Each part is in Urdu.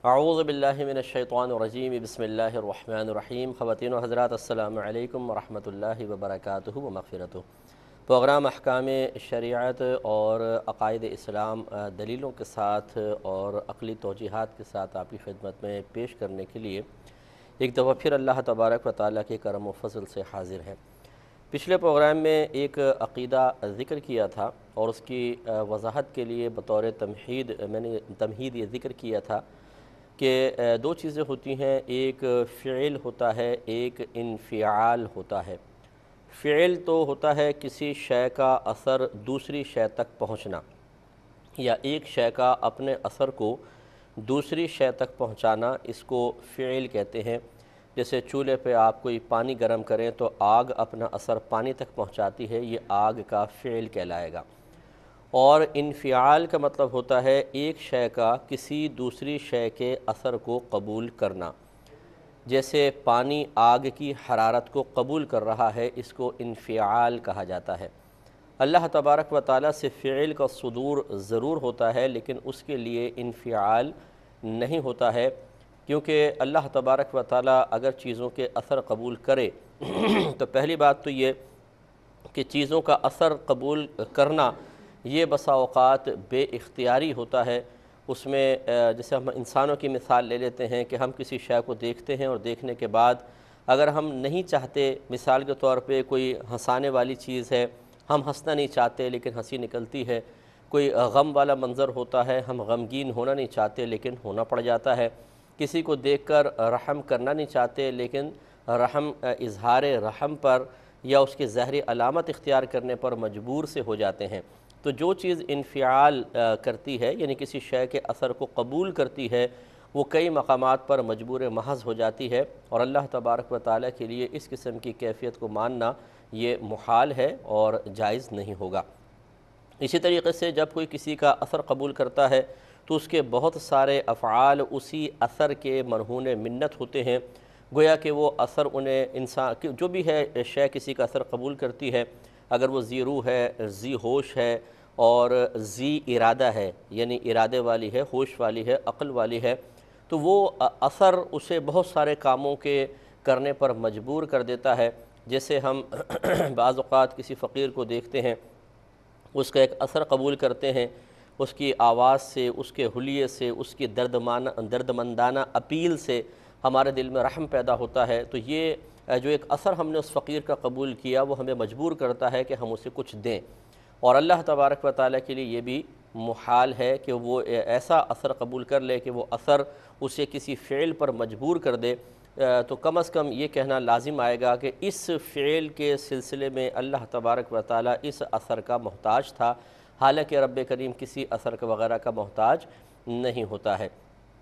اعوذ باللہ من الشیطان الرجیم بسم اللہ الرحمن الرحیم۔ خواتین و حضرات السلام علیکم ورحمۃ اللہ وبرکاتہ و مغفرتہ۔ پروگرام احکام شریعت اور عقائد اسلام دلیلوں کے ساتھ اور عقلی توجیحات کے ساتھ آپ کی خدمت میں پیش کرنے کے لیے ایک دفعہ پھر اللہ تبارک و تعالیٰ کے کرم و فضل سے حاضر ہیں۔ پچھلے پروگرام میں ایک عقیدہ ذکر کیا تھا اور اس کی وضاحت کے لیے بطور تمہید یہ ذکر کیا تھا کہ دو چیزیں ہوتی ہیں، ایک فعل ہوتا ہے، ایک انفعال ہوتا ہے۔ فعل تو ہوتا ہے کسی شے کا اثر دوسری شے تک پہنچنا، یا ایک شے کا اپنے اثر کو دوسری شے تک پہنچانا، اس کو فعل کہتے ہیں۔ جیسے چولہے پہ آپ کوئی پانی گرم کریں تو آگ اپنا اثر پانی تک پہنچاتی ہے، یہ آگ کا فعل کہلائے گا۔ اور انفعال کا مطلب ہوتا ہے ایک شے کا کسی دوسری شے کے اثر کو قبول کرنا۔ جیسے پانی آگ کی حرارت کو قبول کر رہا ہے، اس کو انفعال کہا جاتا ہے۔ اللہ تبارک و تعالیٰ سے فعل کا صدور ضرور ہوتا ہے، لیکن اس کے لیے انفعال نہیں ہوتا ہے، کیونکہ اللہ تبارک و تعالیٰ اگر چیزوں کے اثر قبول کرے تو پہلی بات تو یہ کہ چیزوں کا اثر قبول کرنا یہ بسا اوقات بے اختیاری ہوتا ہے۔ اس میں جیسے ہم انسانوں کی مثال لے لیتے ہیں کہ ہم کسی شے کو دیکھتے ہیں اور دیکھنے کے بعد اگر ہم نہیں چاہتے، مثال کے طور پہ کوئی ہنسانے والی چیز ہے، ہم ہنسنا نہیں چاہتے لیکن ہنسی نکلتی ہے، کوئی غم والا منظر ہوتا ہے، ہم غمگین ہونا نہیں چاہتے لیکن ہونا پڑ جاتا ہے، کسی کو دیکھ کر رحم کرنا نہیں چاہتے لیکن اظہار رحم پر یا اس کی ظاہری علامت اختیار کرنے پر مجبور سے ہو جاتے ہیں۔ تو جو چیز انفعال کرتی ہے، یعنی کسی شے کے اثر کو قبول کرتی ہے، وہ کئی مقامات پر مجبور محض ہو جاتی ہے، اور اللہ تبارک و تعالیٰ کے لیے اس قسم کی کیفیت کو ماننا یہ محال ہے اور جائز نہیں ہوگا۔ اسی طریقے سے جب کوئی کسی کا اثر قبول کرتا ہے تو اس کے بہت سارے افعال اسی اثر کے مرہون منت ہوتے ہیں، گویا کہ وہ اثر انہیں انسان جو بھی ہے شے کسی کا اثر قبول کرتی ہے، اگر وہ ذی روح ہے، ذی ہوش ہے اور ذی ارادہ ہے، یعنی ارادے والی ہے، ہوش والی ہے، عقل والی ہے، تو وہ اثر اسے بہت سارے کاموں کے کرنے پر مجبور کر دیتا ہے۔ جیسے ہم بعض اوقات کسی فقیر کو دیکھتے ہیں، اس کا ایک اثر قبول کرتے ہیں، اس کی آواز سے، اس کے حلیے سے، اس کی دردمندانہ اپیل سے ہمارے دل میں رحم پیدا ہوتا ہے، تو یہ جو ایک اثر ہم نے اس فقیر کا قبول کیا وہ ہمیں مجبور کرتا ہے کہ ہم اسے کچھ دیں، اور اللہ تبارک و تعالیٰ کے لیے یہ بھی محال ہے کہ وہ ایسا اثر قبول کر لے کہ وہ اثر اسے کسی فعل پر مجبور کر دے۔ تو کم از کم یہ کہنا لازم آئے گا کہ اس فعل کے سلسلے میں اللہ تبارک و تعالیٰ اس اثر کا محتاج تھا، حالانکہ رب کریم کسی اثر وغیرہ کا محتاج نہیں ہوتا ہے۔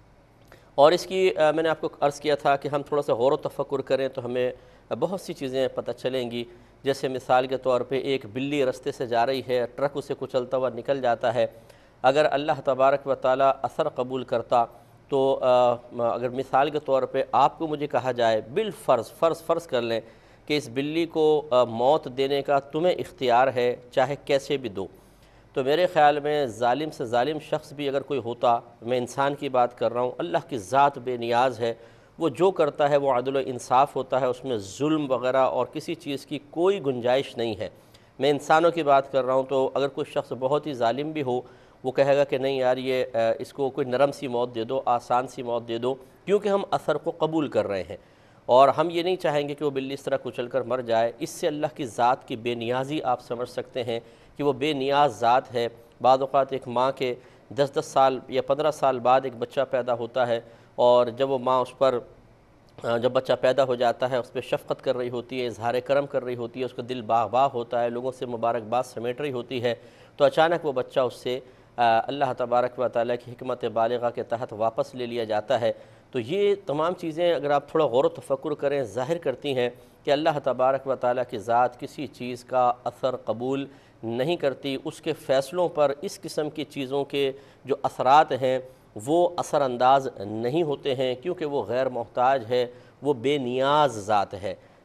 اور اس کی میں نے آپ کو عرض کیا تھا کہ ہم تھوڑا سا غور و تفکر کریں تو ہمیں بہت سی چیزیں پتہ چلیں گی۔ جیسے مثال کے طور پہ ایک بلی رستے سے جا رہی ہے، ٹرک اسے کچلتا ہوا نکل جاتا ہے، اگر اللہ تبارک و تعالیٰ اثر قبول کرتا تو اگر مثال کے طور پہ آپ کو مجھے کہا جائے فرض کر لیں کہ اس بلی کو موت دینے کا تمہیں اختیار ہے، چاہے کیسے بھی دو، تو میرے خیال میں ظالم سے ظالم شخص بھی اگر کوئی ہوتا، میں انسان کی بات کر رہا ہوں، اللہ کی ذات بے نیاز ہے، وہ جو کرتا ہے وہ عدل و انصاف ہوتا ہے، اس میں ظلم وغیرہ اور کسی چیز کی کوئی گنجائش نہیں ہے۔ میں انسانوں کی بات کر رہا ہوں، تو اگر کوئی شخص بہت ہی ظالم بھی ہو، وہ کہے گا کہ نہیں یار یہ اس کو کوئی نرم سی موت دے دو، آسان سی موت دے دو، کیونکہ ہم اثر کو قبول کر رہے ہیں، اور ہم یہ نہیں چاہیں گے کہ وہ بلی اس طرح کچل کر مر جائے۔ اس سے اللہ کی ذات کی بے نیازی آپ سمجھ سکتے ہیں کہ وہ بے نیاز ذات ہے۔ بعض اوقات ایک ماں کے 10 سال یا 15 سال بعد ایک بچہ پیدا ہوتا ہے، اور جب وہ ماں اس پر جب بچہ پیدا ہو جاتا ہے اس پہ شفقت کر رہی ہوتی ہے، اظہار کرم کر رہی ہوتی ہے، اس کا دل باغ باغ ہوتا ہے، لوگوں سے مبارکباد سمیٹ رہی ہوتی ہے، تو اچانک وہ بچہ اس سے اللہ تبارک و تعالیٰ کی حکمت بالغہ کے تحت واپس لے لیا جاتا ہے۔ تو یہ تمام چیزیں اگر آپ تھوڑا غور و تفکر کریں ظاہر کرتی ہیں کہ اللہ تبارک و تعالیٰ کی ذات کسی چیز کا اثر قبول نہیں کرتی، اس کے فیصلوں پر اس قسم کی چیزوں کے جو اثرات ہیں وہ اثر انداز نہیں ہوتے ہیں، کیونکہ وہ غیر محتاج ہے، وہ بے نیاز ذات ہے۔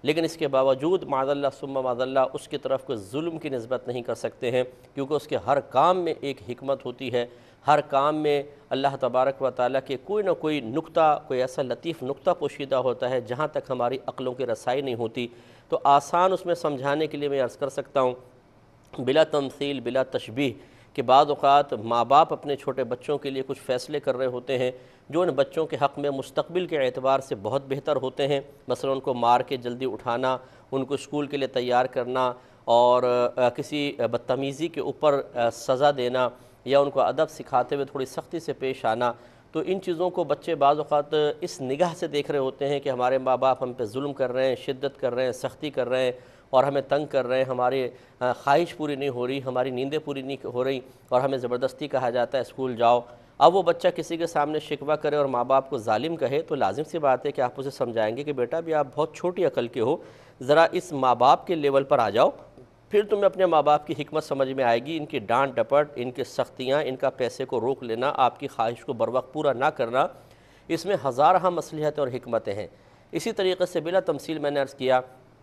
لیکن اس کے باوجود معاذ اللہ ثم معاذ اللہ اس کی طرف کوئی ظلم کی نسبت نہیں کر سکتے ہیں، کیونکہ اس کے ہر کام میں ایک حکمت ہوتی ہے، ہر کام میں اللہ تبارک و تعالیٰ کے کوئی نہ کوئی نقطہ، کوئی ایسا لطیف نقطہ پوشیدہ ہوتا ہے جہاں تک ہماری عقلوں کی رسائی نہیں ہوتی۔ تو آسان اس میں سمجھانے کے لیے میں عرض کر سکتا ہوں بلا تمثیل بلا تشبیہ کہ بعض اوقات ماں باپ اپنے چھوٹے بچوں کے لیے کچھ فیصلے کر رہے ہوتے ہیں جو ان بچوں کے حق میں مستقبل کے اعتبار سے بہت بہتر ہوتے ہیں، مثلا ان کو مار کے جلدی اٹھانا، ان کو اسکول کے لیے تیار کرنا، اور کسی بدتمیزی کے اوپر سزا دینا، یا ان کو ادب سکھاتے ہوئے تھوڑی سختی سے پیش آنا۔ تو ان چیزوں کو بچے بعض اوقات اس نگاہ سے دیکھ رہے ہوتے ہیں کہ ہمارے ماں باپ ہم پہ ظلم کر رہے ہیں، شدت کر رہے ہیں، سختی کر رہے ہیں اور ہمیں تنگ کر رہے ہیں، ہماری خواہش پوری نہیں ہو رہی، ہماری نیندیں پوری نہیں ہو رہی، اور ہمیں زبردستی کہا جاتا ہے اسکول جاؤ۔ اب وہ بچہ کسی کے سامنے شکوہ کرے اور ماں باپ کو ظالم کہے تو لازم سی بات ہے کہ آپ اسے سمجھائیں گے کہ بیٹا بھی آپ بہت چھوٹی عقل کے ہو، ذرا اس ماں باپ کے لیول پر آ جاؤ، پھر تمہیں اپنے ماں باپ کی حکمت سمجھ میں آئے گی۔ ان کی ڈانٹ ڈپٹ، ان کی سختیاں، ان کا پیسے کو روک لینا، آپ کی خواہش کو بروقت پورا نہ کرنا، اس میں ہزارہ مصلحتیں اور حکمتیں ہیں۔ اسی طریقے سے بلا تمثیل میں نے عرض کیا،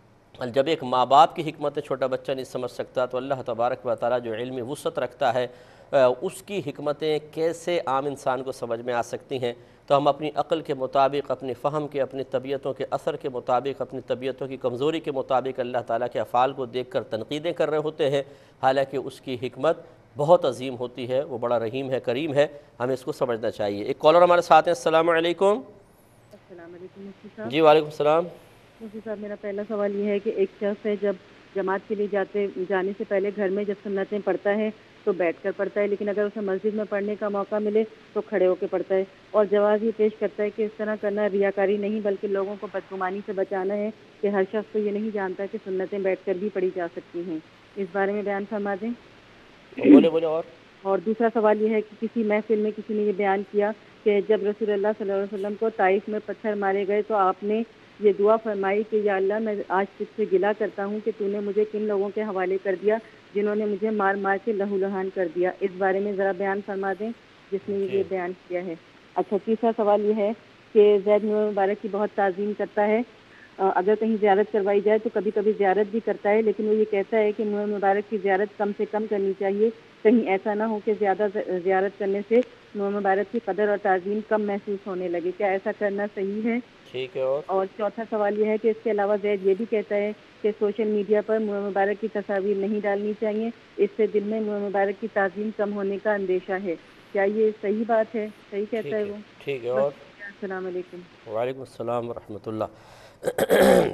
جب ایک ماں باپ کی حکمت چھوٹا بچہ نہیں سمجھ سکتا تو اللہ تبارک و تعالیٰ جو علمی وسعت رکھتا ہے اس کی حکمتیں کیسے عام انسان کو سمجھ میں آ سکتی ہیں۔ تو ہم اپنی عقل کے مطابق، اپنی فہم کے، اپنی طبیعتوں کے اثر کے مطابق، اپنی طبیعتوں کی کمزوری کے مطابق اللہ تعالیٰ کے افعال کو دیکھ کر تنقیدیں کر رہے ہوتے ہیں، حالانکہ اس کی حکمت بہت عظیم ہوتی ہے، وہ بڑا رحیم ہے، کریم ہے، ہمیں اس کو سمجھنا چاہیے۔ ایک کالر ہمارے ساتھ ہیں، السلام علیکم۔ السلام علیکم مفتی صاحب۔ جی وعلیکم السلام۔ مفتی صاحب میرا پہلا سوال یہ ہے کہ ایک شخص ہے جب جماعت کے لیے جانے سے پہلے گھر میں جب سنتیں پڑھتا ہے تو بیٹھ کر پڑھتا ہے، لیکن اگر اسے مسجد میں پڑھنے کا موقع ملے تو کھڑے ہو کے پڑھتا ہے، اور جواز یہ پیش کرتا ہے کہ اس طرح کرنا ریاکاری نہیں بلکہ لوگوں کو بدگمانی سے بچانا ہے کہ ہر شخص تو یہ نہیں جانتا کہ سنتیں بیٹھ کر بھی پڑھی جا سکتی ہیں۔ اس بارے میں بیان فرما دیں۔ بولے بولے۔ اور دوسرا سوال یہ ہے کہ کسی محفل میں کسی نے یہ بیان کیا کہ جب رسول اللہ صلی اللہ علیہ وسلم کو طائف میں پتھر مارے گئے تو آپ نے یہ دعا فرمائی کہ یا اللہ میں آج تجھ سے گلہ کرتا ہوں کہ تو نے مجھے کن لوگوں کے حوالے کر دیا جنہوں نے مجھے مار مار کے لہو لہان کر دیا۔ اس بارے میں ذرا بیان فرما دیں جس نے یہ بیان کیا ہے۔ اچھا، تیسرا سوال یہ ہے کہ زید نور مبارک کی بہت تعظیم کرتا ہے، اگر کہیں زیارت کروائی جائے تو کبھی کبھی زیارت بھی کرتا ہے، لیکن وہ یہ کہتا ہے کہ نور مبارک کی زیارت کم سے کم کرنی چاہیے، کہیں ایسا نہ ہو کہ زیادہ زیارت کرنے سے نور مبارک کی قدر اور تعظیم کم محسوس ہونے لگے، کیا ایسا کرنا صحیح ہے؟ ٹھیک ہے۔ اور چوتھا سوال یہ ہے کہ اس کے علاوہ زید یہ بھی کہتا ہے کہ سوشل میڈیا پر نور مبارک کی تصاویر نہیں ڈالنی چاہیے، اس سے دل میں نور مبارک کی تعظیم کم ہونے کا اندیشہ ہے، کیا یہ صحیح بات ہے؟ صحیح کہتا ہے وہ؟ ٹھیک ہے۔ اور السلام علیکم۔ وعلیکم السلام ورحمۃ اللہ۔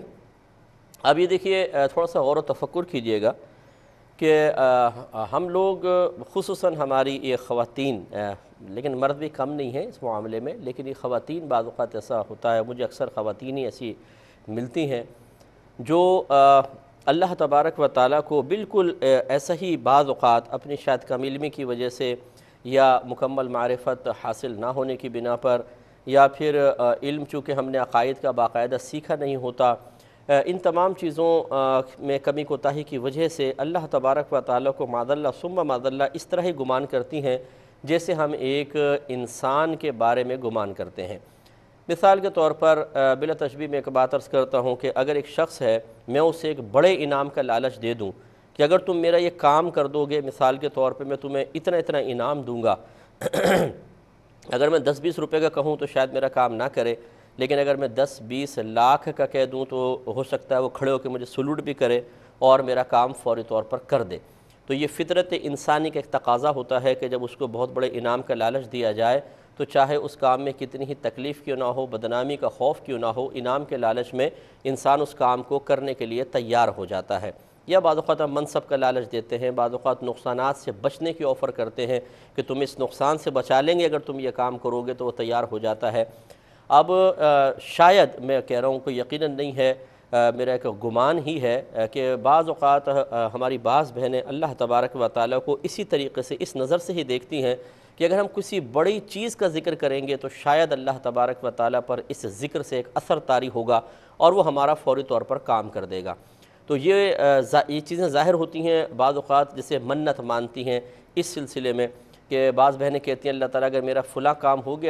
اب یہ دیکھیے، تھوڑا سا غور و تفکر کیجئے گا کہ ہم لوگ خصوصاً ہماری یہ خواتین، لیکن مرد بھی کم نہیں ہیں اس معاملے میں، لیکن یہ خواتین بعض اوقات ایسا ہوتا ہے، مجھے اکثر خواتین ہی ایسی ملتی ہیں جو اللہ تبارک و تعالیٰ کو بالکل ایسا ہی بعض اوقات اپنی شاید کم علمی کی وجہ سے یا مکمل معرفت حاصل نہ ہونے کی بنا پر، یا پھر علم چونکہ ہم نے عقائد کا باقاعدہ سیکھا نہیں ہوتا، ان تمام چیزوں میں کمی کوتاہی کی وجہ سے اللہ تبارک و تعالیٰ کو معاذ اللہ ثم معاذ اللہ اس طرح ہی گمان کرتی ہیں جیسے ہم ایک انسان کے بارے میں گمان کرتے ہیں۔ مثال کے طور پر بلا تشبیہ میں ایک بات عرض کرتا ہوں کہ اگر ایک شخص ہے، میں اسے ایک بڑے انعام کا لالچ دے دوں کہ اگر تم میرا یہ کام کر دو گے، مثال کے طور پہ میں تمہیں اتنا اتنا انعام دوں گا، اگر میں 10-20 روپے کا کہوں تو شاید میرا کام نہ کرے، لیکن اگر میں 10-20 لاکھ کا کہہ دوں تو ہو سکتا ہے وہ کھڑے ہو کے مجھے سلوٹ بھی کرے اور میرا کام فوری طور پر کر دے۔ تو یہ فطرت انسانی کا ایک تقاضا ہوتا ہے کہ جب اس کو بہت بڑے انعام کا لالچ دیا جائے تو چاہے اس کام میں کتنی ہی تکلیف کیوں نہ ہو، بدنامی کا خوف کیوں نہ ہو، انعام کے لالچ میں انسان اس کام کو کرنے کے لیے تیار ہو جاتا ہے۔ یا بعض اوقات ہم منصب کا لالچ دیتے ہیں، بعض اوقات نقصانات سے بچنے کی آفر کرتے ہیں کہ تم اس نقصان سے بچا لیں گے اگر تم یہ کام کرو گے، تو وہ تیار ہو جاتا ہے۔ اب شاید میں کہہ رہا ہوں کہ یقیناً نہیں ہے، میرا ایک گمان ہی ہے کہ بعض اوقات ہماری بعض بہنیں اللہ تبارک و تعالیٰ کو اسی طریقے سے، اس نظر سے ہی دیکھتی ہیں کہ اگر ہم کسی بڑی چیز کا ذکر کریں گے تو شاید اللہ تبارک و تعالیٰ پر اس ذکر سے ایک اثر طاری ہوگا اور وہ ہمارا فوری طور پر کام کر دے گا۔ تو یہ چیزیں ظاہر ہوتی ہیں بعض اوقات، جسے منت مانتی ہیں اس سلسلے میں کہ بعض بہنیں کہتی ہیں اللہ تعالیٰ اگر میرا فلاں کام ہو گیا نا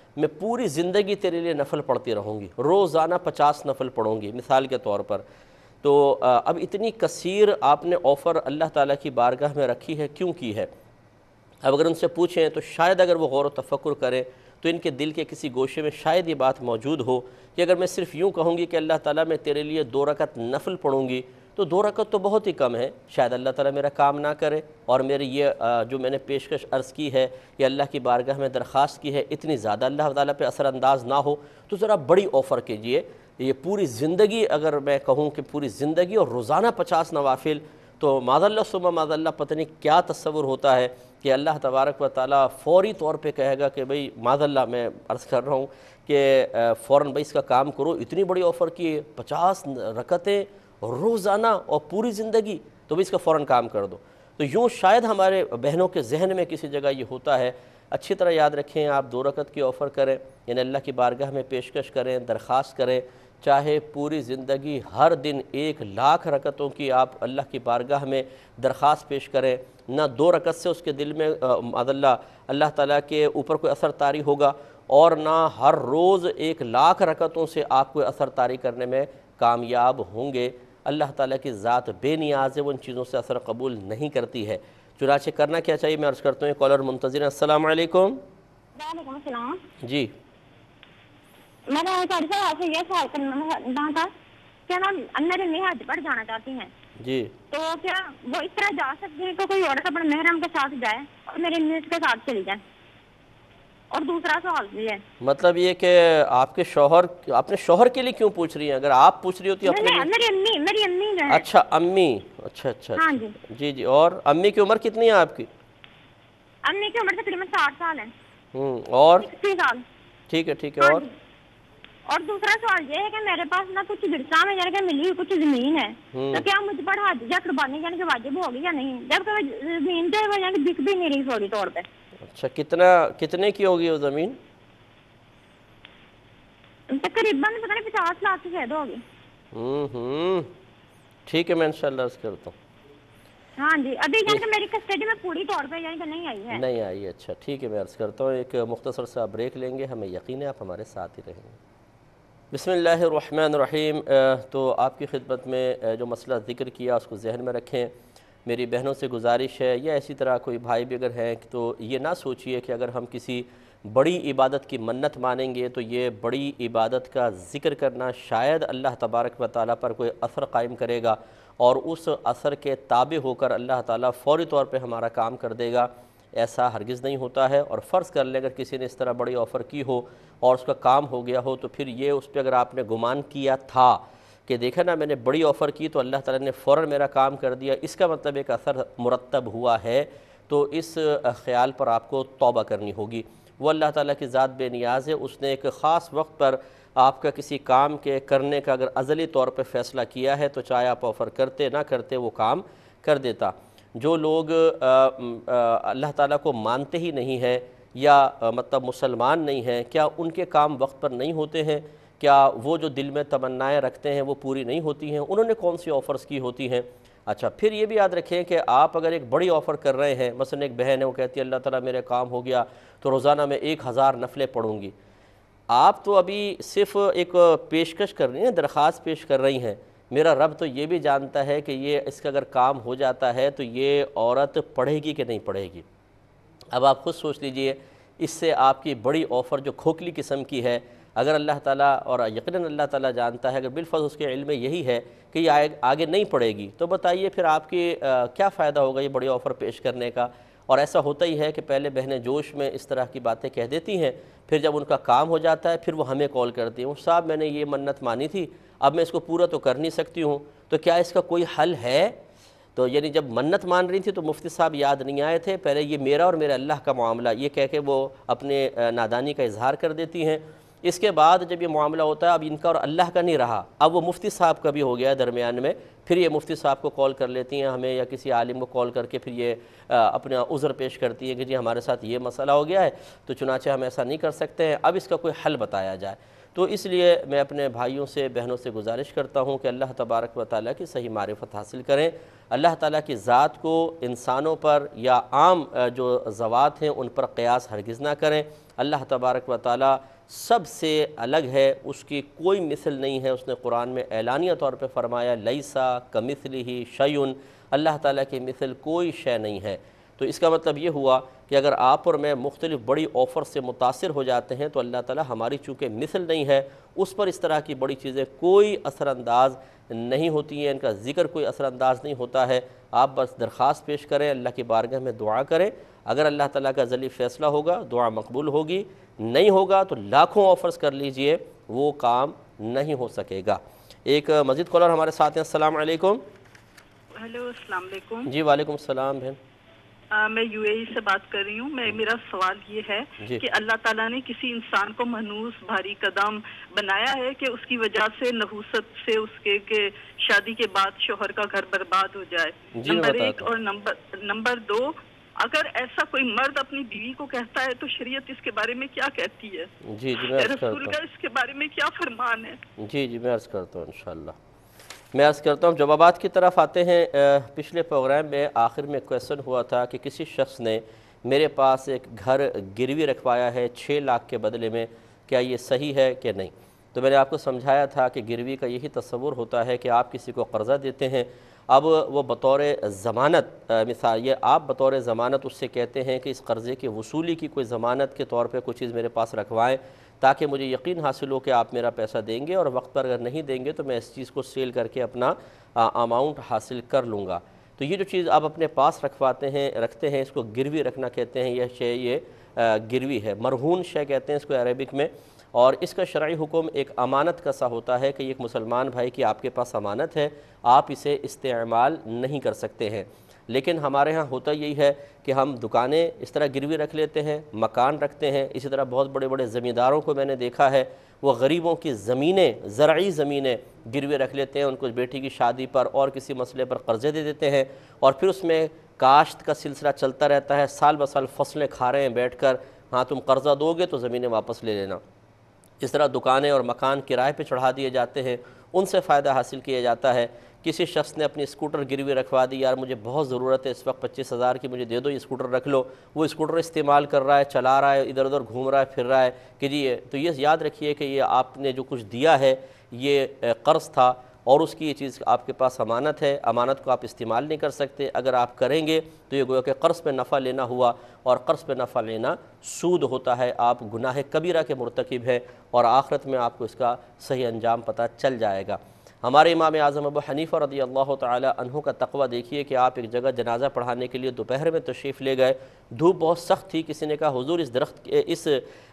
میں پوری زندگی تیرے لیے نفل پڑھتی رہوں گی، روزانہ 50 نفل پڑھوں گی مثال کے طور پر۔ تو اب اتنی کثیر آپ نے آفر اللہ تعالیٰ کی بارگاہ میں رکھی ہے، کیوں کی ہے؟ اب اگر ان سے پوچھیں تو شاید اگر وہ غور و تفکر کریں تو ان کے دل کے کسی گوشے میں شاید یہ بات موجود ہو کہ اگر میں صرف یوں کہوں گی کہ اللہ تعالیٰ میں تیرے لیے 2 رکعت نفل پڑھوں گی تو 2 رکعت تو بہت ہی کم ہے، شاید اللہ تعالیٰ میرا کام نہ کرے، اور میری یہ جو میں نے پیشکش عرض کی ہے یا اللہ کی بارگاہ میں درخواست کی ہے اتنی زیادہ اللہ تعالیٰ پہ اثر انداز نہ ہو۔ تو ذرا بڑی آفر کیجئے، یہ پوری زندگی اگر میں کہوں کہ پوری زندگی اور روزانہ 50 نوافل، تو معاذ اللہ ثم معاذ اللہ پتہ نہیں کیا تصور ہوتا ہے کہ اللہ تبارک و تعالیٰ فوری طور پہ کہے گا کہ بھئی معاذ اللہ میں عرض کر رہا ہوں کہ فوراً بھئی اس کا کام کرو، اتنی بڑی آفر کی 50 رکعتیں روزانہ اور پوری زندگی، تو بھی اس کا فوراً کام کر دو۔ تو یوں شاید ہمارے بہنوں کے ذہن میں کسی جگہ یہ ہوتا ہے۔ اچھی طرح یاد رکھیں، آپ 2 رکعت کی آفر کریں، یعنی اللہ کی بارگاہ میں پیشکش کریں، درخواست کریں، چاہے پوری زندگی ہر دن 1,00,000 رکعتوں کی آپ اللہ کی بارگاہ میں درخواست پیش کریں، نہ 2 رکعت سے اس کے دل میں اللہ تعالیٰ کے اوپر کوئی اثر طاری ہوگا، اور نہ ہر روز 1,00,000 رکعتوں سے آپ کوئی اثر طاری کرنے میں کامیاب ہوں گے۔ اللہ تعالیٰ کی ذات بے نیاز ہے، وہ ان چیزوں سے اثر قبول نہیں کرتی ہے۔ چنانچہ کرنا کیا چاہیے، میں عرض کرتا ہوں، کالر منتظر ہیں۔ السلام علیکم۔ وعلیکم السلام۔ جی میں نے آپ سے یہ سوال کرنا تھا کہ میرے امی حج پر جانا چاہتی ہیں، جی تو کیا وہ اس طرح جا سکتی ہیں کہ کوئی عورت اپنے محرم کے ساتھ جائے اور میری امی اس کے ساتھ چلی جائے؟ اور دوسرا سوال یہ ہے، مطلب یہ کہ آپ کے شوہر، اپنے شوہر کے لیے کیوں پوچھ رہی ہیں؟ اگر آپ پوچھ رہی ہوتی اپنے لیے؟ میری امی جو ہے۔ اچھا امی، اچھا ہاں جی جی جی۔ اور امی کی عمر کتنی ہے آپ کی؟ امی کی عمر تقریباً 60 سال ہے۔ اور 60 سال۔ ٹھیک ہے ٹھیک ہے۔ ہاں اور جی۔ اور دوسرا سوال یہ ہے کہ میرے پاس نہ کچھ ورثہ میں یعنی کہ ملی ہوئی کچھ زمین ہے، تو کیا مجھ پر حج یا قربانی یعنی کہ واجب ہوگی یا نہیں؟ جبکہ زمین جو ہے وہ یعنی بک بھی نہیں رہی فوری طور پہ۔ اچھا کتنے کی ہوگی وہ زمین؟ تقریباً پتہ نہیں 50 لاکھ سے زیادہ ہوگی۔ ٹھیک ہے، میں انشاءاللہ عرض کرتا ہوں۔ ہاں جی، ابھی یعنی کہ میری کسٹڈی میں پوری طور پہ یعنی کہ نہیں آئی ہے۔ نہیں آئی، اچھا ٹھیک ہے، میں عرض کرتا ہوں۔ ایک مختصر سا بریک لیں گے، ہمیں یقین ہے آپ ہمارے ساتھ ہی رہیں گے۔ بسم اللہ الرحمن الرحیم۔ تو آپ کی خدمت میں جو مسئلہ ذکر کیا اس کو ذہن میں رکھیں۔ میری بہنوں سے گزارش ہے، یا اسی طرح کوئی بھائی بھی اگر ہیں تو یہ نہ سوچئے کہ اگر ہم کسی بڑی عبادت کی منت مانیں گے تو یہ بڑی عبادت کا ذکر کرنا شاید اللہ تبارک و تعالیٰ پر کوئی اثر قائم کرے گا اور اس اثر کے تابع ہو کر اللہ تعالیٰ فوری طور پہ ہمارا کام کر دے گا۔ ایسا ہرگز نہیں ہوتا ہے۔ اور فرض کر لیں اگر کسی نے اس طرح بڑی آفر کی ہو اور اس کا کام ہو گیا ہو، تو پھر یہ اس پہ اگر آپ نے گمان کیا تھا کہ دیکھا نا میں نے بڑی آفر کی تو اللہ تعالیٰ نے فوراً میرا کام کر دیا، اس کا مطلب ایک اثر مرتب ہوا ہے، تو اس خیال پر آپ کو توبہ کرنی ہوگی۔ وہ اللہ تعالیٰ کی ذات بے نیاز ہے، اس نے ایک خاص وقت پر آپ کا کسی کام کے کرنے کا اگر ازلی طور پہ فیصلہ کیا ہے تو چاہے آپ آفر کرتے نہ کرتے وہ کام کر دیتا۔ جو لوگ اللہ تعالیٰ کو مانتے ہی نہیں ہیں یا مطلب مسلمان نہیں ہیں، کیا ان کے کام وقت پر نہیں ہوتے ہیں؟ کیا وہ جو دل میں تمنائیں رکھتے ہیں وہ پوری نہیں ہوتی ہیں؟ انہوں نے کون سی آفرز کی ہوتی ہیں؟ اچھا پھر یہ بھی یاد رکھیں کہ آپ اگر ایک بڑی آفر کر رہے ہیں، مثلا ایک بہن ہے وہ کہتی ہے اللہ تعالیٰ میرے کام ہو گیا تو روزانہ میں 1000 نفلیں پڑھوں گی، آپ تو ابھی صرف ایک پیشکش کر رہی ہیں، درخواست پیش کر رہی ہیں، میرا رب تو یہ بھی جانتا ہے کہ یہ اس کا اگر کام ہو جاتا ہے تو یہ عورت پڑھے گی کہ نہیں پڑھے گی۔ اب آپ خود سوچ لیجئے، اس سے آپ کی بڑی آفر جو کھوکھلی قسم کی ہے، اگر اللہ تعالیٰ، اور یقیناً اللہ تعالیٰ جانتا ہے، اگر بالفرض اس کے علم میں یہی ہے کہ یہ آگے نہیں پڑھے گی، تو بتائیے پھر آپ کی کیا فائدہ ہوگا یہ بڑی آفر پیش کرنے کا؟ اور ایسا ہوتا ہی ہے کہ پہلے بہنیں جوش میں اس طرح کی باتیں کہہ دیتی ہیں، پھر جب ان کا کام ہو جاتا ہے پھر وہ ہمیں کال کرتی ہیں، صاحب میں نے یہ منت مانی تھی، اب میں اس کو پورا تو کر نہیں سکتی ہوں، تو کیا اس کا کوئی حل ہے؟ تو یعنی جب منت مان رہی تھی تو مفتی صاحب یاد نہیں آئے تھے، پہلے یہ میرا اور میرے اللہ کا معاملہ، یہ کہہ کے وہ اپنے نادانی کا اظہار کر دیتی ہیں۔ اس کے بعد جب یہ معاملہ ہوتا ہے اب ان کا اور اللہ کا نہیں رہا، اب وہ مفتی صاحب کا بھی ہو گیا ہے درمیان میں، پھر یہ مفتی صاحب کو کال کر لیتی ہیں ہمیں، یا کسی عالم کو کال کر کے پھر یہ اپنا عذر پیش کرتی ہے کہ جی ہمارے ساتھ یہ مسئلہ ہو گیا ہے تو چنانچہ ہم ایسا نہیں کر سکتے ہیں، اب اس کا کوئی حل بتایا جائے۔ تو اس لیے میں اپنے بھائیوں سے بہنوں سے گزارش کرتا ہوں کہ اللہ تبارک و تعالیٰ کی صحیح معرفت حاصل کریں، اللہ تعالیٰ کی ذات کو انسانوں پر یا عام جو ذوات ہیں ان پر قیاس ہرگز نہ کریں، اللہ تبارک و تعالی سب سے الگ ہے، اس کی کوئی مثل نہیں ہے۔ اس نے قرآن میں اعلانیہ طور پہ فرمایا لیسا کمثلہ شیء، اللہ تعالیٰ کی مثل کوئی شے نہیں ہے۔ تو اس کا مطلب یہ ہوا کہ اگر آپ اور میں مختلف بڑی آفر سے متاثر ہو جاتے ہیں تو اللہ تعالیٰ ہماری چونکہ مثل نہیں ہے، اس پر اس طرح کی بڑی چیزیں کوئی اثر انداز نہیں ہوتی ہیں، ان کا ذکر کوئی اثر انداز نہیں ہوتا ہے۔ آپ بس درخواست پیش کریں، اللہ کی بارگاہ میں دعا کریں، اگر اللہ تعالیٰ کا ذلی فیصلہ ہوگا دعا مقبول ہوگی، نہیں ہوگا تو لاکھوں آفرز کر لیجئے، وہ کام نہیں ہو سکے گا۔ ایک مزید کالر ہمارے ساتھ ہیں۔ السلام علیکم۔ ہیلو، السلام علیکم۔ جی وعلیکم السلام بہن۔ میں یو اے ای سے بات کر رہی ہوں۔ میرا سوال یہ ہے کہ اللہ تعالیٰ نے کسی انسان کو مہنوس بھاری قدم بنایا ہے کہ اس کی وجہ سے نحوست سے اس کے شادی کے بعد شوہر کا گھر برباد ہو جائے، نمبر ایک۔ اور نمبر دو، اگر ایسا کوئی مرد اپنی بیوی کو کہتا ہے تو شریعت اس کے بارے میں کیا کہتی ہے؟ رسول کا اس کے بارے میں کیا فرمان ہے؟ جی میں عرض کرتا ہوں انشاءاللہ۔ میں عرض کرتا ہوں، جوابات کی طرف آتے ہیں۔ پچھلے پروگرام میں آخر میں کویسچن ہوا تھا کہ کسی شخص نے میرے پاس ایک گھر گروی رکھوایا ہے 6 لاکھ کے بدلے میں، کیا یہ صحیح ہے کہ نہیں؟ تو میں نے آپ کو سمجھایا تھا کہ گروی کا یہی تصور ہوتا ہے کہ آپ کسی کو قرضہ دیتے ہیں، اب وہ بطور ضمانت، مثال یہ آپ بطور ضمانت اس سے کہتے ہیں کہ اس قرضے کی وصولی کی کوئی ضمانت کے طور پہ کوئی چیز میرے پاس رکھوائیں تاکہ مجھے یقین حاصل ہو کہ آپ میرا پیسہ دیں گے، اور وقت پر اگر نہیں دیں گے تو میں اس چیز کو سیل کر کے اپنا اماؤنٹ حاصل کر لوں گا۔ تو یہ جو چیز آپ اپنے پاس رکھتے ہیں اس کو گروی رکھنا کہتے ہیں۔ یہ شے گروی ہے، مرہون شے کہتے ہیں اس کو عربک میں، اور اس کا شرعی حکم ایک امانت کا سا ہوتا ہے کہ یہ ایک مسلمان بھائی کی آپ کے پاس امانت ہے، آپ اسے استعمال نہیں کر سکتے ہیں۔ لیکن ہمارے ہاں ہوتا یہی ہے کہ ہم دکانیں اس طرح گروی رکھ لیتے ہیں، مکان رکھتے ہیں، اسی طرح بہت بڑے بڑے زمینداروں کو میں نے دیکھا ہے وہ غریبوں کی زمینیں، زرعی زمینیں گروی رکھ لیتے ہیں، ان کو بیٹی کی شادی پر اور کسی مسئلے پر قرضے دے دیتے ہیں، اور پھر اس میں کاشت کا سلسلہ چلتا رہتا ہے، سال بسال فصلیں کھا رہے ہیں بیٹھ کر، ہاں تم قرضہ دو گے تو زمینیں واپس لے لینا۔ اس طرح دکانیں اور مکان کرائے پہ چڑھا دیے جاتے ہیں، ان سے فائدہ حاصل کیا جاتا ہے۔ کسی شخص نے اپنی اسکوٹر گروی رکھوا دی، یار مجھے بہت ضرورت ہے اس وقت 25,000 کی، مجھے دے دو، یہ اسکوٹر رکھ لو۔ وہ اسکوٹر استعمال کر رہا ہے، چلا رہا ہے، ادھر ادھر گھوم رہا ہے، پھر رہا ہے کہ جی تو یہ یاد رکھیے کہ یہ آپ نے جو کچھ دیا ہے یہ قرض تھا، اور اس کی یہ چیز آپ کے پاس امانت ہے، امانت کو آپ استعمال نہیں کر سکتے۔ اگر آپ کریں گے تو یہ گویا کہ قرض پہ نفع لینا ہوا، اور قرض پہ نفع لینا سود ہوتا ہے، آپ گناہ کبیرہ کے مرتکب ہیں، اور آخرت میں آپ کو اس کا صحیح انجام پتہ چل جائے گا۔ ہمارے امام اعظم ابو حنیفہ رضی اللہ تعالی عنہ کا تقویٰ دیکھیے کہ آپ ایک جگہ جنازہ پڑھانے کے لیے دوپہر میں تشریف لے گئے، دھوپ بہت سخت تھی، کسی نے کہا حضور اس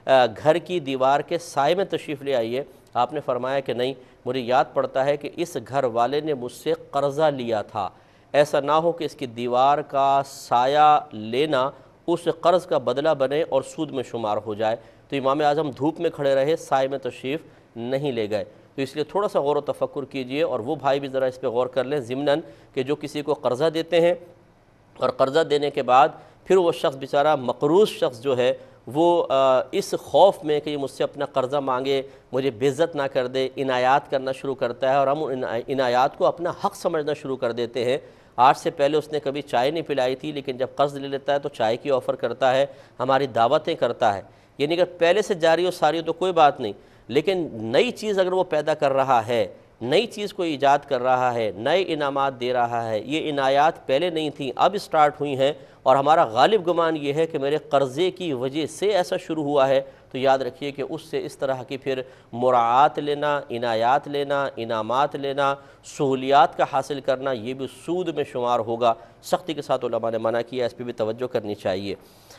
گھر کی دیوار کے سائے میں تشریف لے آئیے۔ آپ نے فرمایا کہ نہیں، مجھے یاد پڑتا ہے کہ اس گھر والے نے مجھ سے قرضہ لیا تھا، ایسا نہ ہو کہ اس کی دیوار کا سایہ لینا اس قرض کا بدلہ بنے اور سود میں شمار ہو جائے۔ تو امام اعظم دھوپ میں کھڑے رہے، سائے میں تشریف نہیں لے گئے۔ تو اس لیے تھوڑا سا غور و تفکر کیجئے، اور وہ بھائی بھی ذرا اس پہ غور کر لیں ضمناً کہ جو کسی کو قرضہ دیتے ہیں، اور قرضہ دینے کے بعد پھر وہ شخص بیچارہ مقروض شخص جو ہے وہ اس خوف میں کہ یہ مجھ سے اپنا قرضہ مانگے، مجھے بے عزت نہ کر دے، عنایات کرنا شروع کرتا ہے، اور ہم ان عنایات کو اپنا حق سمجھنا شروع کر دیتے ہیں۔ آج سے پہلے اس نے کبھی چائے نہیں پلائی تھی، لیکن جب قرض لے لیتا ہے تو چائے کی آفر کرتا ہے، ہماری دعوتیں کرتا ہے۔ یعنی اگر پہلے سے جاری ہو ساری ہو تو کوئی بات نہیں، لیکن نئی چیز اگر وہ پیدا کر رہا ہے، نئی چیز کو ایجاد کر رہا ہے، نئے انعامات دے رہا ہے، یہ عنایات پہلے نہیں تھیں اب سٹارٹ ہوئی ہیں، اور ہمارا غالب گمان یہ ہے کہ میرے قرضے کی وجہ سے ایسا شروع ہوا ہے، تو یاد رکھیے کہ اس سے اس طرح کی پھر مراعات لینا، عنایات لینا، انعامات لینا، سہولیات کا حاصل کرنا، یہ بھی سود میں شمار ہوگا۔ سختی کے ساتھ علماء نے منع کیا، اس پہ بھی توجہ کرنی چاہیے۔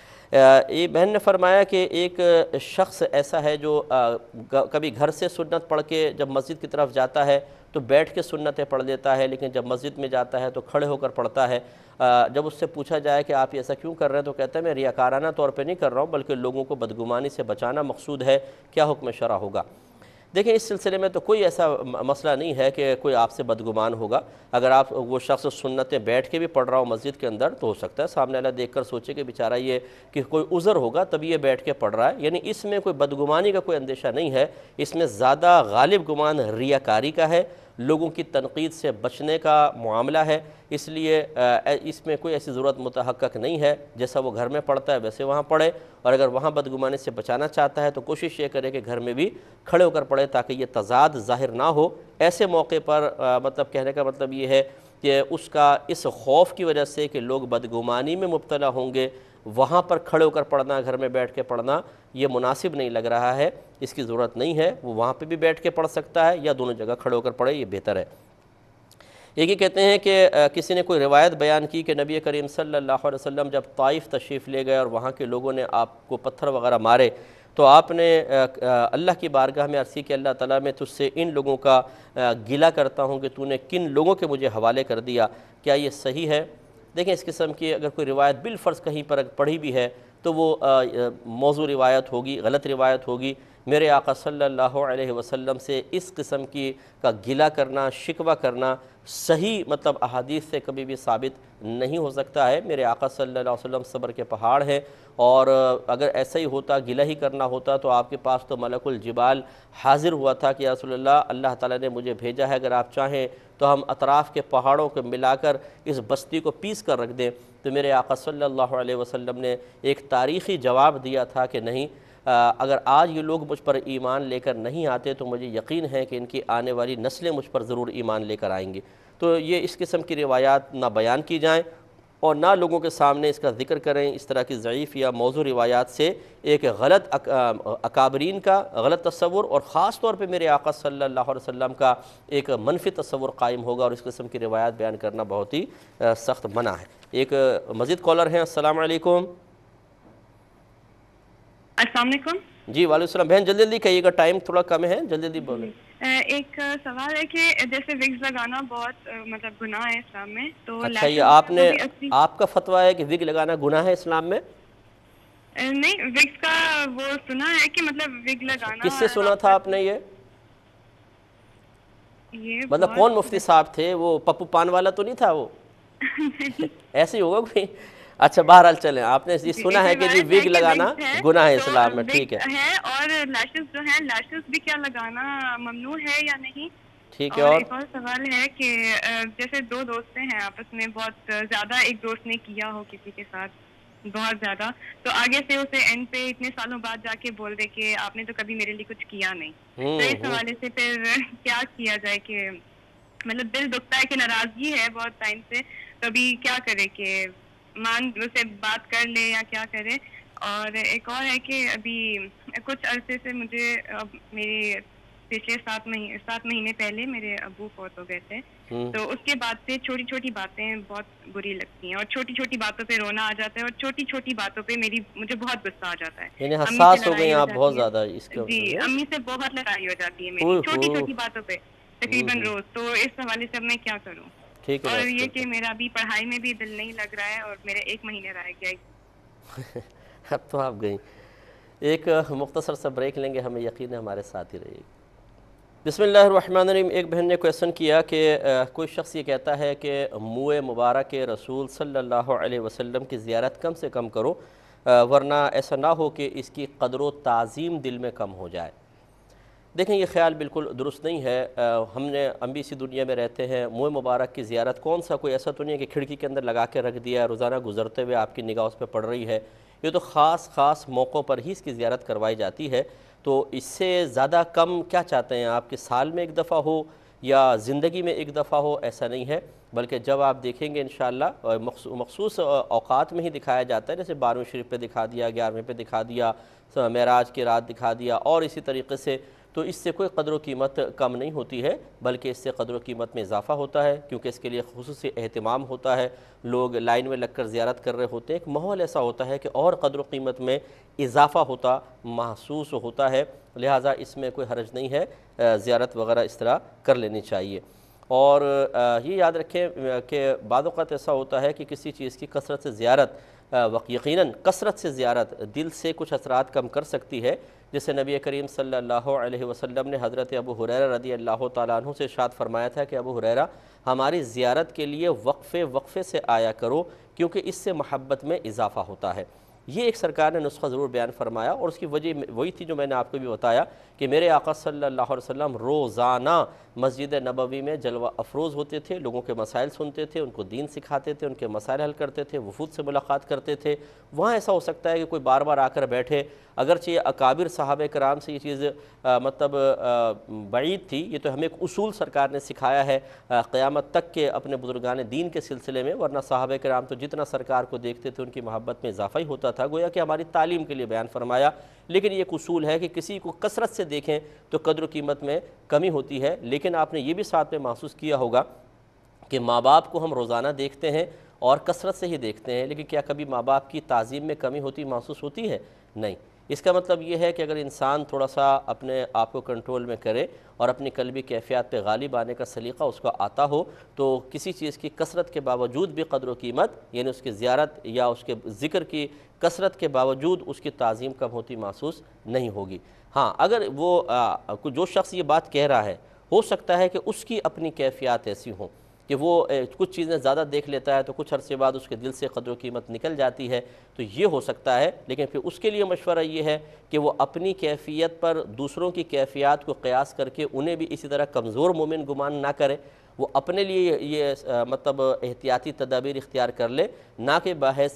یہ بہن نے فرمایا کہ ایک شخص ایسا ہے جو کبھی گھر سے سنت پڑھ کے جب مسجد کی طرف جاتا ہے تو بیٹھ کے سنتیں پڑھ لیتا ہے، لیکن جب مسجد میں جاتا ہے تو کھڑے ہو کر پڑھتا ہے۔ جب اس سے پوچھا جائے کہ آپ ایسا کیوں کر رہے ہیں تو کہتا ہے میں ریاکارانہ طور پہ نہیں کر رہا ہوں، بلکہ لوگوں کو بدگمانی سے بچانا مقصود ہے، کیا حکم شرع ہوگا؟ دیکھیں اس سلسلے میں تو کوئی ایسا مسئلہ نہیں ہے کہ کوئی آپ سے بدگمان ہوگا۔ اگر آپ وہ شخص سنتیں بیٹھ کے بھی پڑھ رہا ہو مسجد کے اندر تو ہو سکتا ہے سامنے والا دیکھ کر سوچے کہ بیچارہ یہ کہ کوئی عذر ہوگا تب یہ بیٹھ کے پڑھ رہا ہے، یعنی اس میں کوئی بدگمانی کا کوئی اندیشہ نہیں ہے۔ اس میں زیادہ غالب گمان ریاکاری کا ہے، لوگوں کی تنقید سے بچنے کا معاملہ ہے، اس لیے اس میں کوئی ایسی ضرورت متحقق نہیں ہے، جیسا وہ گھر میں پڑھتا ہے ویسے وہاں پڑھے، اور اگر وہاں بدگمانی سے بچانا چاہتا ہے تو کوشش یہ کرے کہ گھر میں بھی کھڑے ہو کر پڑھے تاکہ یہ تضاد ظاہر نہ ہو۔ ایسے موقع پر مطلب کہنے کا مطلب یہ ہے کہ اس کا اس خوف کی وجہ سے کہ لوگ بدگمانی میں مبتلا ہوں گے، وہاں پر کھڑے ہو کر پڑھنا، گھر میں بیٹھ کے پڑھنا یہ مناسب نہیں لگ رہا ہے، اس کی ضرورت نہیں ہے، وہ وہاں پہ بھی بیٹھ کے پڑھ سکتا ہے یا دونوں جگہ کھڑے ہو کر پڑھے، یہ بہتر ہے۔ یہ کہتے ہیں کہ کسی نے کوئی روایت بیان کی کہ نبی کریم صلی اللہ علیہ وسلم جب طائف تشریف لے گئے اور وہاں کے لوگوں نے آپ کو پتھر وغیرہ مارے تو آپ نے اللہ کی بارگاہ میں عرض کی کہ اللہ تعالیٰ میں تجھ سے ان لوگوں کا گلہ کرتا ہوں کہ تو نے کن لوگوں کے مجھے حوالے کر دیا، کیا یہ صحیح ہے؟ دیکھیں اس قسم کی اگر کوئی روایت بالفرض کہیں پر پڑھی بھی ہے تو وہ موضوع روایت ہوگی، غلط روایت ہوگی۔ میرے آقا صلی اللہ علیہ وسلم سے اس قسم کی کا گلہ کرنا، شکوہ کرنا صحیح مطلب احادیث سے کبھی بھی ثابت نہیں ہو سکتا ہے۔ میرے آقا صلی اللہ علیہ وسلم صبر کے پہاڑ ہیں، اور اگر ایسا ہی ہوتا، گلہ ہی کرنا ہوتا تو آپ کے پاس تو ملک الجبال حاضر ہوا تھا کہ یا رسول اللہ، اللہ تعالیٰ نے مجھے بھیجا ہے، اگر آپ چاہیں تو ہم اطراف کے پہاڑوں کو ملا کر اس بستی کو پیس کر رکھ دیں۔ تو میرے آقا صلی اللہ علیہ وسلم نے ایک تاریخی جواب دیا تھا کہ نہیں، اگر آج یہ لوگ مجھ پر ایمان لے کر نہیں آتے تو مجھے یقین ہے کہ ان کی آنے والی نسلیں مجھ پر ضرور ایمان لے کر آئیں گی۔ تو یہ اس قسم کی روایات نہ بیان کی جائیں اور نہ لوگوں کے سامنے اس کا ذکر کریں۔ اس طرح کی ضعیف یا موضوع روایات سے ایک غلط اکابرین کا غلط تصور اور خاص طور پہ میرے آقا صلی اللہ علیہ وسلم کا ایک منفی تصور قائم ہوگا، اور اس قسم کی روایات بیان کرنا بہت ہی سخت منع ہے۔ ایک مزید کالر ہیں، السلام علیکم۔ السلام علیکم۔ جی وعلیکم السلام، بہن جلدی جلدی کہیے گا، ٹائم تھوڑا کم ہے، جلدی جلدی بولیں۔ ایک سوال ہے کہ جیسے وگز لگانا بہت مطلب گناہ ہے اسلام میں، تو اچھا یہ آپ کا فتویٰ ہے کہ وگ لگانا گناہ ہے اسلام میں؟ نہیں، وگز کا وہ سنا ہے کہ مطلب وگ لگانا۔ کس سے سنا تھا آپ نے یہ مطلب کون مفتی صاحب تھے؟ وہ پپو پان والا تو نہیں تھا وہ؟ ایسے ہی ہوگا کوئی۔ اچھا بہرحال چلیں، آپ نے یہ سنا ہے کہ جی وگ لگانا گناہ ہے اسلام میں، ٹھیک ہے۔ اور لیشز جو ہیں، لیشز بھی کیا لگانا ممنوع ہے یا نہیں؟ ٹھیک ہے۔ اور ایک اور سوال ہے کہ جیسے دو دوستیں ہیں آپس میں، بہت زیادہ ایک دوست نے کیا ہو کسی کے ساتھ بہت زیادہ، تو آگے سے اسے اینڈ پہ اتنے سالوں بعد جا کے بول دے کہ آپ نے تو کبھی میرے لیے کچھ کیا نہیں، تو اس حوالے سے پھر کیا کیا جائے؟ کہ مطلب دل دکھتا ہے کہ ناراضگی ہے بہت ٹائم سے، تو ابھی کیا کرے کہ اسے بات کر لے یا کیا کرے؟ اور ایک اور ہے کہ ابھی کچھ عرصے سے مجھے میری پچھلے 7 مہینے پہلے میرے ابو فوت ہو گئے تھے، تو اس کے بعد سے چھوٹی چھوٹی باتیں بہت بری لگتی ہیں، اور چھوٹی چھوٹی باتوں پہ رونا آ جاتا ہے، اور چھوٹی چھوٹی باتوں پہ مجھے بہت غصہ آ جاتا ہے۔ یعنی حساس ہو گئی آپ بہت زیادہ اس کے؟ جی، امی سے بہت لڑائی ہو جاتی ہے میری چھوٹی چھوٹی باتوں پہ تقریباً روز، تو اس حوالے سے میں کیا کروں؟ اور یہ کہ میرا ابھی پڑھائی میں بھی دل نہیں لگ رہا ہے، اور میرے 1 مہینے رہ گیا۔ اب تو آپ گئیں، ایک مختصر سا بریک لیں گے، ہمیں یقین ہے ہمارے ساتھ ہی رہے گی۔ بسم اللہ الرحمن الرحیم۔ ایک بہن نے کویشچن کیا کہ کوئی شخص یہ کہتا ہے کہ منہ مبارک رسول صلی اللہ علیہ وسلم کی زیارت کم سے کم کرو، ورنہ ایسا نہ ہو کہ اس کی قدر و تعظیم دل میں کم ہو جائے۔ دیکھیں یہ خیال بالکل درست نہیں ہے۔ ہم بھی اسی دنیا میں رہتے ہیں، منہ مبارک کی زیارت کون سا کوئی ایسا تو نہیں ہے کہ کھڑکی کے اندر لگا کے رکھ دیا ہے، روزانہ گزرتے ہوئے آپ کی نگاہ اس پہ پڑ رہی ہے۔ یہ تو خاص موقعوں پر ہی اس کی زیارت کروائی جاتی ہے، تو اس سے زیادہ کم کیا چاہتے ہیں آپ؟ کہ سال میں ایک دفعہ ہو یا زندگی میں ایک دفعہ ہو، ایسا نہیں ہے، بلکہ جب آپ دیکھیں گے انشاءاللہ مخصوص اوقات میں ہی دکھایا جاتا ہے، جیسے 12ویں شریف پہ دکھا دیا، 11ویں پہ دکھا دیا، معراج کی رات دکھا دیا، اور اسی طریقے سے، تو اس سے کوئی قدر و قیمت کم نہیں ہوتی ہے، بلکہ اس سے قدر و قیمت میں اضافہ ہوتا ہے، کیونکہ اس کے لیے خصوصی اہتمام ہوتا ہے، لوگ لائن میں لگ کر زیارت کر رہے ہوتے ہیں، ایک ماحول ایسا ہوتا ہے کہ اور قدر و قیمت میں اضافہ ہوتا محسوس ہوتا ہے، لہٰذا اس میں کوئی حرج نہیں ہے، زیارت وغیرہ اس طرح کر لینی چاہیے۔ اور یہ یاد رکھیں کہ بعض اوقات ایسا ہوتا ہے کہ کسی چیز کی کثرت سے زیارت یقیناً کثرت سے زیارت دل سے کچھ اثرات کم کر سکتی ہے، جسے نبی کریم صلی اللہ علیہ وسلم نے حضرت ابو ہریرہ رضی اللہ تعالیٰ عنہ سے ارشاد فرمایا تھا کہ ابو ہریرہ ہماری زیارت کے لیے وقفے سے آیا کرو، کیونکہ اس سے محبت میں اضافہ ہوتا ہے۔ یہ ایک سرکار نے نسخہ ضرور بیان فرمایا، اور اس کی وجہ وہی تھی جو میں نے آپ کو بھی بتایا کہ میرے آقا صلی اللہ علیہ وسلم روزانہ مسجد نبوی میں جلوہ افروز ہوتے تھے، لوگوں کے مسائل سنتے تھے، ان کو دین سکھاتے تھے، ان کے مسائل حل کرتے تھے، وفود سے ملاقات کرتے تھے۔ وہاں ایسا ہو سکتا ہے کہ کوئی بار بار آ کر بیٹھے، اگرچہ یہ اکابر صحابہ کرام سے یہ چیز مطلب بعید تھی، یہ تو ہمیں ایک اصول سرکار نے سکھایا ہے قیامت تک کے اپنے بزرگان دین کے سلسلے میں، ورنہ صحابہ کرام تو جتنا سرکار کو دیکھتے تھے ان کی محبت میں اضافہ ہی ہوتا تھا، گویا کہ ہماری تعلیم کے لیے بیان فرمایا۔ لیکن یہ ایک اصول ہے کہ کسی کو کثرت سے دیکھیں تو قدر و قیمت میں کمی ہوتی ہے۔ لیکن آپ نے یہ بھی ساتھ میں محسوس کیا ہوگا کہ ماں باپ کو ہم روزانہ دیکھتے ہیں اور کثرت سے ہی دیکھتے ہیں، لیکن کیا کبھی ماں باپ کی تعظیم میں کمی ہوتی محسوس ہوتی ہے؟ نہیں۔ اس کا مطلب یہ ہے کہ اگر انسان تھوڑا سا اپنے آپ کو کنٹرول میں کرے اور اپنی قلبی کیفیات پہ غالب آنے کا سلیقہ اس کو آتا ہو، تو کسی چیز کی کثرت کے باوجود بھی قدر و قیمت، یعنی اس کی زیارت یا اس کے ذکر کی کثرت کے باوجود اس کی تعظیم کم ہوتی محسوس نہیں ہوگی۔ ہاں، اگر وہ جو شخص یہ بات کہہ رہا ہے، ہو سکتا ہے کہ اس کی اپنی کیفیات ایسی ہوں کہ وہ کچھ چیزیں زیادہ دیکھ لیتا ہے تو کچھ عرصے بعد اس کے دل سے قدر و قیمت نکل جاتی ہے، تو یہ ہو سکتا ہے۔ لیکن پھر اس کے لیے مشورہ یہ ہے کہ وہ اپنی کیفیت پر دوسروں کی کیفیات کو قیاس کر کے انہیں بھی اسی طرح کمزور مومن گمان نہ کرے، وہ اپنے لیے یہ مطلب احتیاطی تدابیر اختیار کر لے، نہ کہ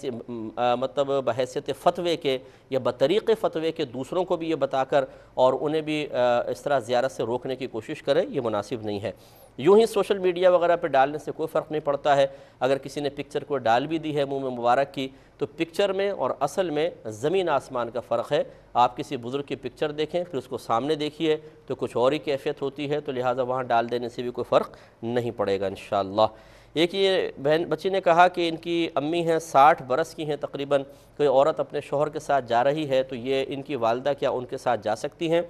بحیثیت فتوے کے یا بطریق فتوے کے دوسروں کو بھی یہ بتا کر اور انہیں بھی اس طرح زیارت سے روکنے کی کوشش کرے، یہ مناسب نہیں ہے۔ یوں ہی سوشل میڈیا وغیرہ پہ ڈالنے سے کوئی فرق نہیں پڑتا ہے، اگر کسی نے پکچر کو ڈال بھی دی ہے منہ میں مبارک کی، تو پکچر میں اور اصل میں زمین آسمان کا فرق ہے۔ آپ کسی بزرگ کی پکچر دیکھیں پھر اس کو سامنے دیکھیے تو کچھ اور ہی کیفیت ہوتی ہے، تو لہٰذا وہاں ڈال دینے سے بھی کوئی فرق نہیں پڑے گا انشاءاللہ۔ ایک یہ بچی نے کہا کہ ان کی امی ہیں 60 برس کی ہیں تقریباً، کوئی عورت اپنے شوہر کے ساتھ جا رہی ہے تو یہ ان کی والدہ کیا ان کے ساتھ جا سکتی ہیں؟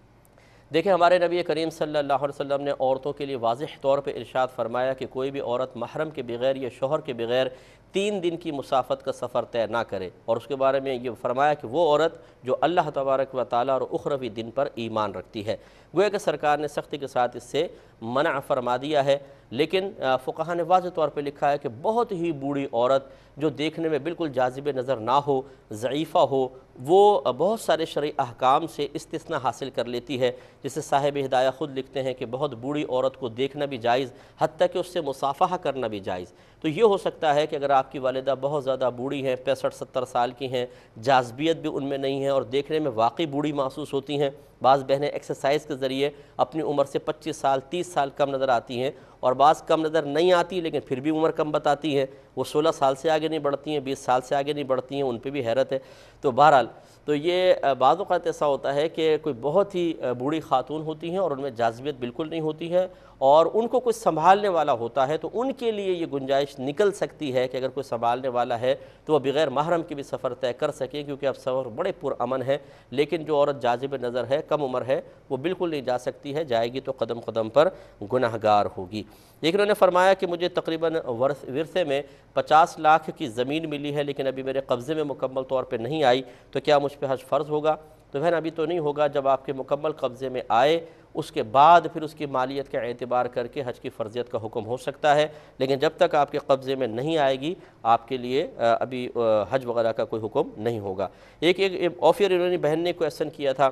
دیکھیں، ہمارے نبی کریم صلی اللہ علیہ وسلم نے عورتوں کے لیے واضح طور پہ ارشاد فرمایا کہ کوئی بھی عورت محرم کے بغیر یا شوہر کے بغیر 3 دن کی مسافت کا سفر طے نہ کرے، اور اس کے بارے میں یہ فرمایا کہ وہ عورت جو اللہ تبارک و تعالیٰ اور اخروی دن پر ایمان رکھتی ہے۔ گویا کہ سرکار نے سختی کے ساتھ اس سے منع فرما دیا ہے، لیکن فقہاء نے واضح طور پہ لکھا ہے کہ بہت ہی بوڑھی عورت جو دیکھنے میں بالکل جاذب نظر نہ ہو، ضعیفہ ہو، وہ بہت سارے شرعی احکام سے استثناء حاصل کر لیتی ہے، جسے صاحب ہدایہ خود لکھتے ہیں کہ بہت بوڑھی عورت کو دیکھنا بھی جائز، حتیٰ کہ اس سے مصافحہ کرنا بھی جائز۔ تو یہ ہو سکتا ہے کہ اگر آپ کی والدہ بہت زیادہ بوڑھی ہیں، 65-70 سال کی ہیں، جاذبیت بھی ان میں نہیں ہے اور دیکھنے میں واقعی بوڑھی محسوس ہوتی ہیں، بعض بہنیں ایکسرسائز کے ذریعے اپنی عمر سے 25 سال 30 سال کم نظر آتی ہیں، اور بعض کم نظر نہیں آتی لیکن پھر بھی عمر کم بتاتی ہیں، وہ 16 سال سے آگے نہیں بڑھتی ہیں، 20 سال سے آگے نہیں بڑھتی ہیں، ان پہ بھی حیرت ہے۔ تو بہرحال تو یہ بعض اوقات ایسا ہوتا ہے کہ کوئی بہت ہی بوڑھی خاتون ہوتی ہیں اور ان میں جاذبیت بالکل نہیں ہوتی ہے اور ان کو کوئی سنبھالنے والا ہوتا ہے، تو ان کے لیے یہ گنجائش نکل سکتی ہے کہ اگر کوئی سنبھالنے والا ہے تو وہ بغیر محرم کے بھی سفر طے کر سکے، کیونکہ اب سفر بڑے پرامن ہے۔ لیکن جو عورت جاذب نظر ہے، کم عمر ہے، وہ بالکل نہیں جا سکتی ہے، جائے گی تو قدم قدم پر گناہگار ہوگی۔ لیکن انہوں نے فرمایا کہ مجھے تقریباً ورثے میں 50 لاکھ کی زمین ملی ہے، لیکن ابھی میرے قبضے میں مکمل طور پہ نہیں آئی، تو کیا مجھ پہ حج فرض ہوگا؟ تو بہن ابھی تو نہیں ہوگا، جب آپ کے مکمل قبضے میں آئے اس کے بعد پھر اس کی مالیت کا اعتبار کر کے حج کی فرضیت کا حکم ہو سکتا ہے، لیکن جب تک آپ کے قبضے میں نہیں آئے گی آپ کے لیے ابھی حج وغیرہ کا کوئی حکم نہیں ہوگا۔ ایک آفیر انہوں نے بہن نے کویسچن کیا تھا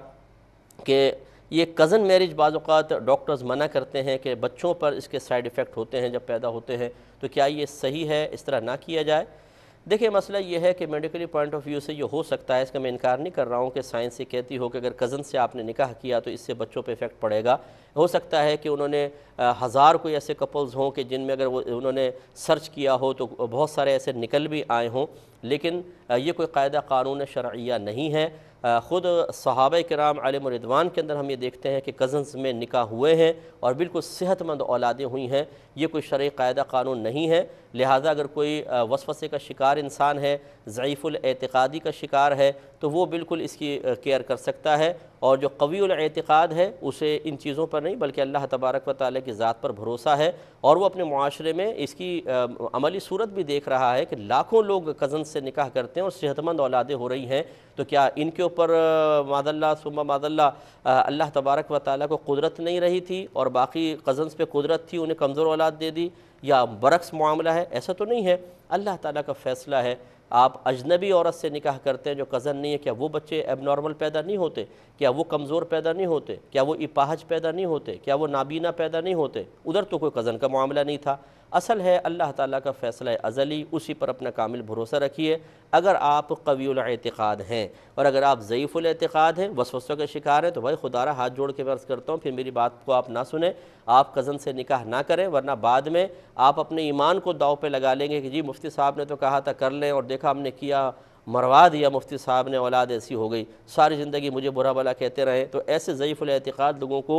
کہ یہ کزن میرج بعض اوقات ڈاکٹرز منع کرتے ہیں کہ بچوں پر اس کے سائیڈ ایفیکٹ ہوتے ہیں جب پیدا ہوتے ہیں، تو کیا یہ صحیح ہے اس طرح نہ کیا جائے؟ دیکھیں، مسئلہ یہ ہے کہ میڈیکلی پوائنٹ آف ویو سے یہ ہو سکتا ہے، اس کا میں انکار نہیں کر رہا ہوں کہ سائنس یہ کہتی ہو کہ اگر کزن سے آپ نے نکاح کیا تو اس سے بچوں پہ ایفیکٹ پڑے گا۔ ہو سکتا ہے کہ انہوں نے 1000 کوئی ایسے کپلز ہوں کہ جن میں اگر انہوں نے سرچ کیا ہو تو بہت سارے ایسے نکل بھی آئے ہوں، لیکن یہ کوئی قاعدہ قانون شرعیہ نہیں ہے۔ خود صحابہ کرام علیہم رضوان کے اندر ہم یہ دیکھتے ہیں کہ کزنز میں نکاح ہوئے ہیں اور بالکل صحت مند اولادیں ہوئی ہیں، یہ کوئی شرعی قاعدہ قانون نہیں ہے۔ لہٰذا اگر کوئی وسوسے کا شکار انسان ہے، ضعیف الاعتقادی کا شکار ہے، تو وہ بالکل اس کی کیئر کر سکتا ہے، اور جو قوی الاعتقاد ہے اسے ان چیزوں پر نہیں بلکہ اللہ تبارک و تعالیٰ کی ذات پر بھروسہ ہے، اور وہ اپنے معاشرے میں اس کی عملی صورت بھی دیکھ رہا ہے کہ لاکھوں لوگ کزن سے نکاح کرتے ہیں اور صحت مند اولادیں ہو رہی ہیں، تو کیا ان کے اوپر معاذ اللہ ثم معاذ اللہ اللہ تبارک و تعالیٰ کو قدرت نہیں رہی تھی اور باقی کزنز پہ قدرت تھی، انہیں کمزور اولاد دے دی، یا برعکس معاملہ ہے؟ ایسا تو نہیں ہے۔ اللہ تعالیٰ کا فیصلہ ہے، آپ اجنبی عورت سے نکاح کرتے ہیں جو کزن نہیں ہے، کیا وہ بچے ایب نارمل پیدا نہیں ہوتے؟ کیا وہ کمزور پیدا نہیں ہوتے؟ کیا وہ اپاہج پیدا نہیں ہوتے؟ کیا وہ نابینا پیدا نہیں ہوتے؟ ادھر تو کوئی کزن کا معاملہ نہیں تھا۔ اصل ہے اللہ تعالیٰ کا فیصلہ ازلی، اسی پر اپنا کامل بھروسہ رکھیے۔ اگر آپ قوی الاعتقاد ہیں، اور اگر آپ ضعیف الاعتقاد ہیں، وسوسوں کے شکار ہیں، تو بھائی خدا را ہاتھ جوڑ کے عرض کرتا ہوں، پھر میری بات کو آپ نہ سنیں، آپ کزن سے نکاح نہ کریں، ورنہ بعد میں آپ اپنے ایمان کو داؤ پہ لگا لیں گے کہ جی مفتی صاحب نے تو کہا تھا کر لیں، اور دیکھا ہم نے کیا، مروا دیا مفتی صاحب نے، اولاد ایسی ہو گئی، ساری زندگی مجھے برا بھلا کہتے رہے۔ تو ایسے ضعیف الاعتقاد لوگوں کو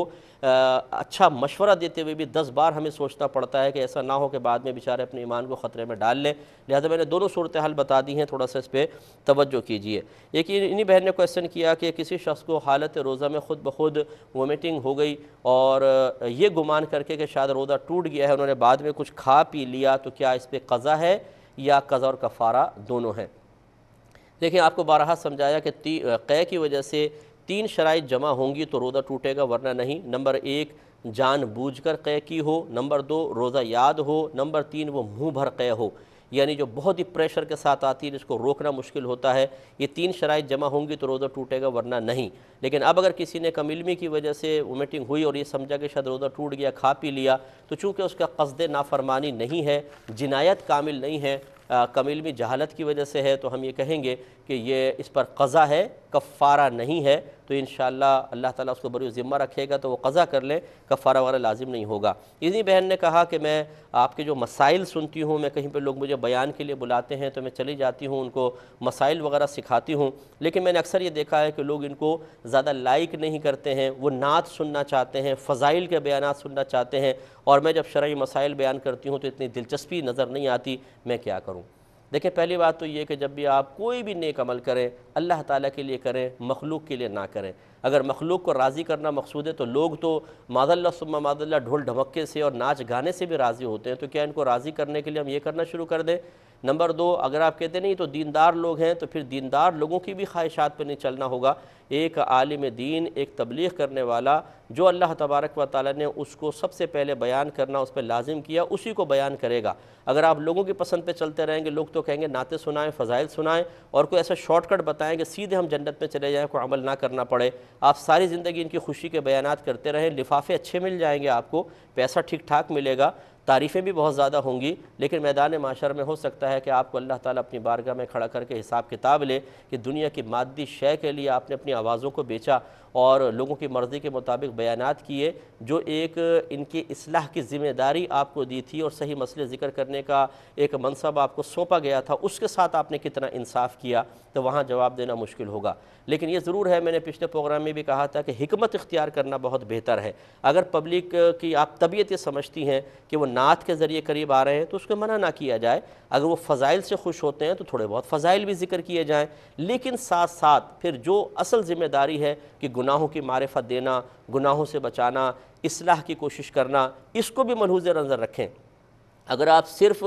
اچھا مشورہ دیتے ہوئے بھی 10 بار ہمیں سوچنا پڑتا ہے کہ ایسا نہ ہو کہ بعد میں بیچارے اپنے ایمان کو خطرے میں ڈال لیں۔ لہذا میں نے دونوں صورتحال بتا دی ہیں، تھوڑا سا اس پہ توجہ کیجئے۔ ایک انہی بہن نے کویسچن کیا کہ کسی شخص کو حالت روزہ میں خود بخود وومیٹنگ ہو گئی، اور یہ گمان کر کے کہ شاید روزہ ٹوٹ گیا ہے، انہوں نے بعد میں کچھ کھا پی لیا، تو کیا اس پہ قضا ہے یا قضا اور کفارہ دونوں ہیں؟ دیکھیں، آپ کو بارہا سمجھایا کہ قے کی وجہ سے 3 شرائط جمع ہوں گی تو روزہ ٹوٹے گا، ورنہ نہیں۔ نمبر 1 جان بوجھ کر قے کی ہو، نمبر 2 روزہ یاد ہو، نمبر 3 وہ منہ بھر قے ہو، یعنی جو بہت ہی پریشر کے ساتھ آتی ہے جس کو روکنا مشکل ہوتا ہے۔ یہ 3 شرائط جمع ہوں گی تو روزہ ٹوٹے گا، ورنہ نہیں۔ لیکن اب اگر کسی نے کم علمی کی وجہ سے وومیٹنگ ہوئی اور یہ سمجھا کہ شاید روزہ ٹوٹ گیا، کھا پی لیا، تو چونکہ اس کا قصد نافرمانی نہیں ہے، جنایت کامل نہیں ہے، کم علمی جہالت کی وجہ سے ہے، تو ہم یہ کہیں گے کہ یہ اس پر قضا ہے، کفارہ نہیں ہے۔ تو انشاءاللہ اللہ تعالیٰ اس کو بری ذمہ رکھے گا تو وہ قضا کر لے، کفارہ وغیرہ لازم نہیں ہوگا۔ اسی بہن نے کہا کہ میں آپ کے جو مسائل سنتی ہوں، میں کہیں پہ لوگ مجھے بیان کے لیے بلاتے ہیں تو میں چلی جاتی ہوں، ان کو مسائل وغیرہ سکھاتی ہوں، لیکن میں نے اکثر یہ دیکھا ہے کہ لوگ ان کو زیادہ لائک نہیں کرتے ہیں، وہ نعت سننا چاہتے ہیں، فضائل کے بیانات سننا چاہتے ہیں، اور میں جب شرعی مسائل بیان کرتی ہوں تو اتنی دلچسپی نظر نہیں آتی، میں کیا کروں؟ دیکھیں، پہلی بات تو یہ کہ جب بھی آپ کوئی بھی نیک عمل کریں، اللہ تعالیٰ کے لیے کریں، مخلوق کے لیے نہ کریں۔ اگر مخلوق کو راضی کرنا مقصود ہے تو لوگ تو معاذ اللہ ثم معاذ اللہ ڈھول ڈھمکے سے اور ناچ گانے سے بھی راضی ہوتے ہیں، تو کیا ان کو راضی کرنے کے لیے ہم یہ کرنا شروع کر دیں؟ نمبر 2، اگر آپ کہتے نہیں تو دیندار لوگ ہیں، تو پھر دیندار لوگوں کی بھی خواہشات پہ نہیں چلنا ہوگا۔ ایک عالم دین، ایک تبلیغ کرنے والا، جو اللہ تبارک و تعالیٰ نے اس کو سب سے پہلے بیان کرنا اس پہ لازم کیا، اسی کو بیان کرے گا۔ اگر آپ لوگوں کی پسند پہ چلتے رہیں گے، لوگ تو کہیں گے نعتیں سنائیں، فضائل سنائیں، اور کوئی ایسا شارٹ کٹ بتائیں کہ سیدھے ہم جنت میں چلے جائیں، کوئی عمل نہ کرنا پڑے۔ آپ ساری زندگی ان کی خوشی کے بیانات کرتے رہیں، لفافے اچھے مل جائیں گے، آپ کو پیسہ ٹھیک ٹھاک ملے گا، تعریفیں بھی بہت زیادہ ہوں گی، لیکن میدان معاشر میں ہو سکتا ہے کہ آپ کو اللہ تعالیٰ اپنی بارگاہ میں کھڑا کر کے حساب کتاب لے کہ دنیا کی مادی شے کے لیے آپ نے اپنی آوازوں کو بیچا اور لوگوں کی مرضی کے مطابق بیانات کیے۔ جو ایک ان کی اصلاح کی ذمہ داری آپ کو دی تھی اور صحیح مسئلے ذکر کرنے کا ایک منصب آپ کو سونپا گیا تھا، اس کے ساتھ آپ نے کتنا انصاف کیا، تو وہاں جواب دینا مشکل ہوگا۔ لیکن یہ ضرور ہے، میں نے پچھلے پروگرام میں بھی کہا تھا کہ حکمت اختیار کرنا بہت بہتر ہے۔ اگر پبلک کی آپ طبیعت یہ سمجھتی ہیں کہ وہ نعت کے ذریعے قریب آ رہے ہیں تو اس کو منع نہ کیا جائے۔ اگر وہ فضائل سے خوش ہوتے ہیں تو تھوڑے بہت فضائل بھی ذکر کیے جائیں، لیکن ساتھ ساتھ پھر جو اصل ذمہ داری ہے کہ گناہوں کی معرفت دینا، گناہوں سے بچانا، اصلاح کی کوشش کرنا، اس کو بھی ملحوظ نظر رکھیں۔ اگر آپ صرف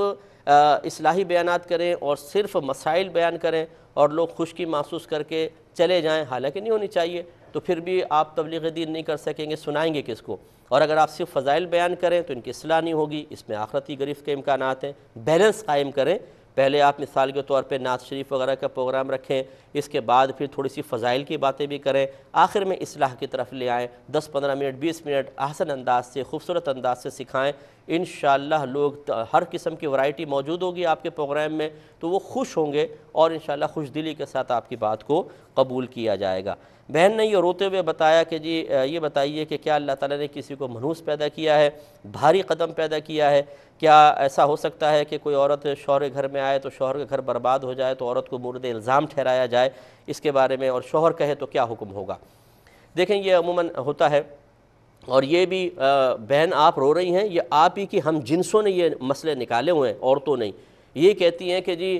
اصلاحی بیانات کریں اور صرف مسائل بیان کریں اور لوگ خوشی محسوس کر کے چلے جائیں، حالانکہ نہیں ہونی چاہیے، تو پھر بھی آپ تبلیغ دین نہیں کر سکیں گے، سنائیں گے کس کو؟ اور اگر آپ صرف فضائل بیان کریں تو ان کی اصلاح نہیں ہوگی، اس میں آخرتی گرفت کے امکانات ہیں۔ بیلنس قائم کریں، پہلے آپ مثال کے طور پہ نعت شریف وغیرہ کا پروگرام رکھیں، اس کے بعد پھر تھوڑی سی فضائل کی باتیں بھی کریں، آخر میں اصلاح کی طرف لے آئیں، 10-15 منٹ 20 منٹ احسن انداز سے، خوبصورت انداز سے سکھائیں۔ انشاءاللہ لوگ ہر قسم کی ورائٹی موجود ہوگی آپ کے پروگرام میں، تو وہ خوش ہوں گے اور انشاءاللہ خوش دلی کے ساتھ آپ کی بات کو قبول کیا جائے گا۔ بہن نے یہ روتے ہوئے بتایا کہ جی یہ بتائیے کہ کیا اللہ تعالیٰ نے کسی کو منحوس پیدا کیا ہے، بھاری قدم پیدا کیا ہے؟ کیا ایسا ہو سکتا ہے کہ کوئی عورت شوہر کے گھر میں آئے تو شوہر کا گھر برباد ہو جائے تو عورت کو مورد الزام ٹھہرایا جائے؟ اس کے بارے میں، اور شوہر کہے تو کیا حکم ہوگا؟ دیکھیں، یہ عموماً ہوتا ہے، اور یہ بھی بہن آپ رو رہی ہیں، یہ آپ ہی کی ہم جنسوں نے یہ مسئلے نکالے ہوئے ہیں، عورتوں نہیں۔ یہ کہتی ہیں کہ جی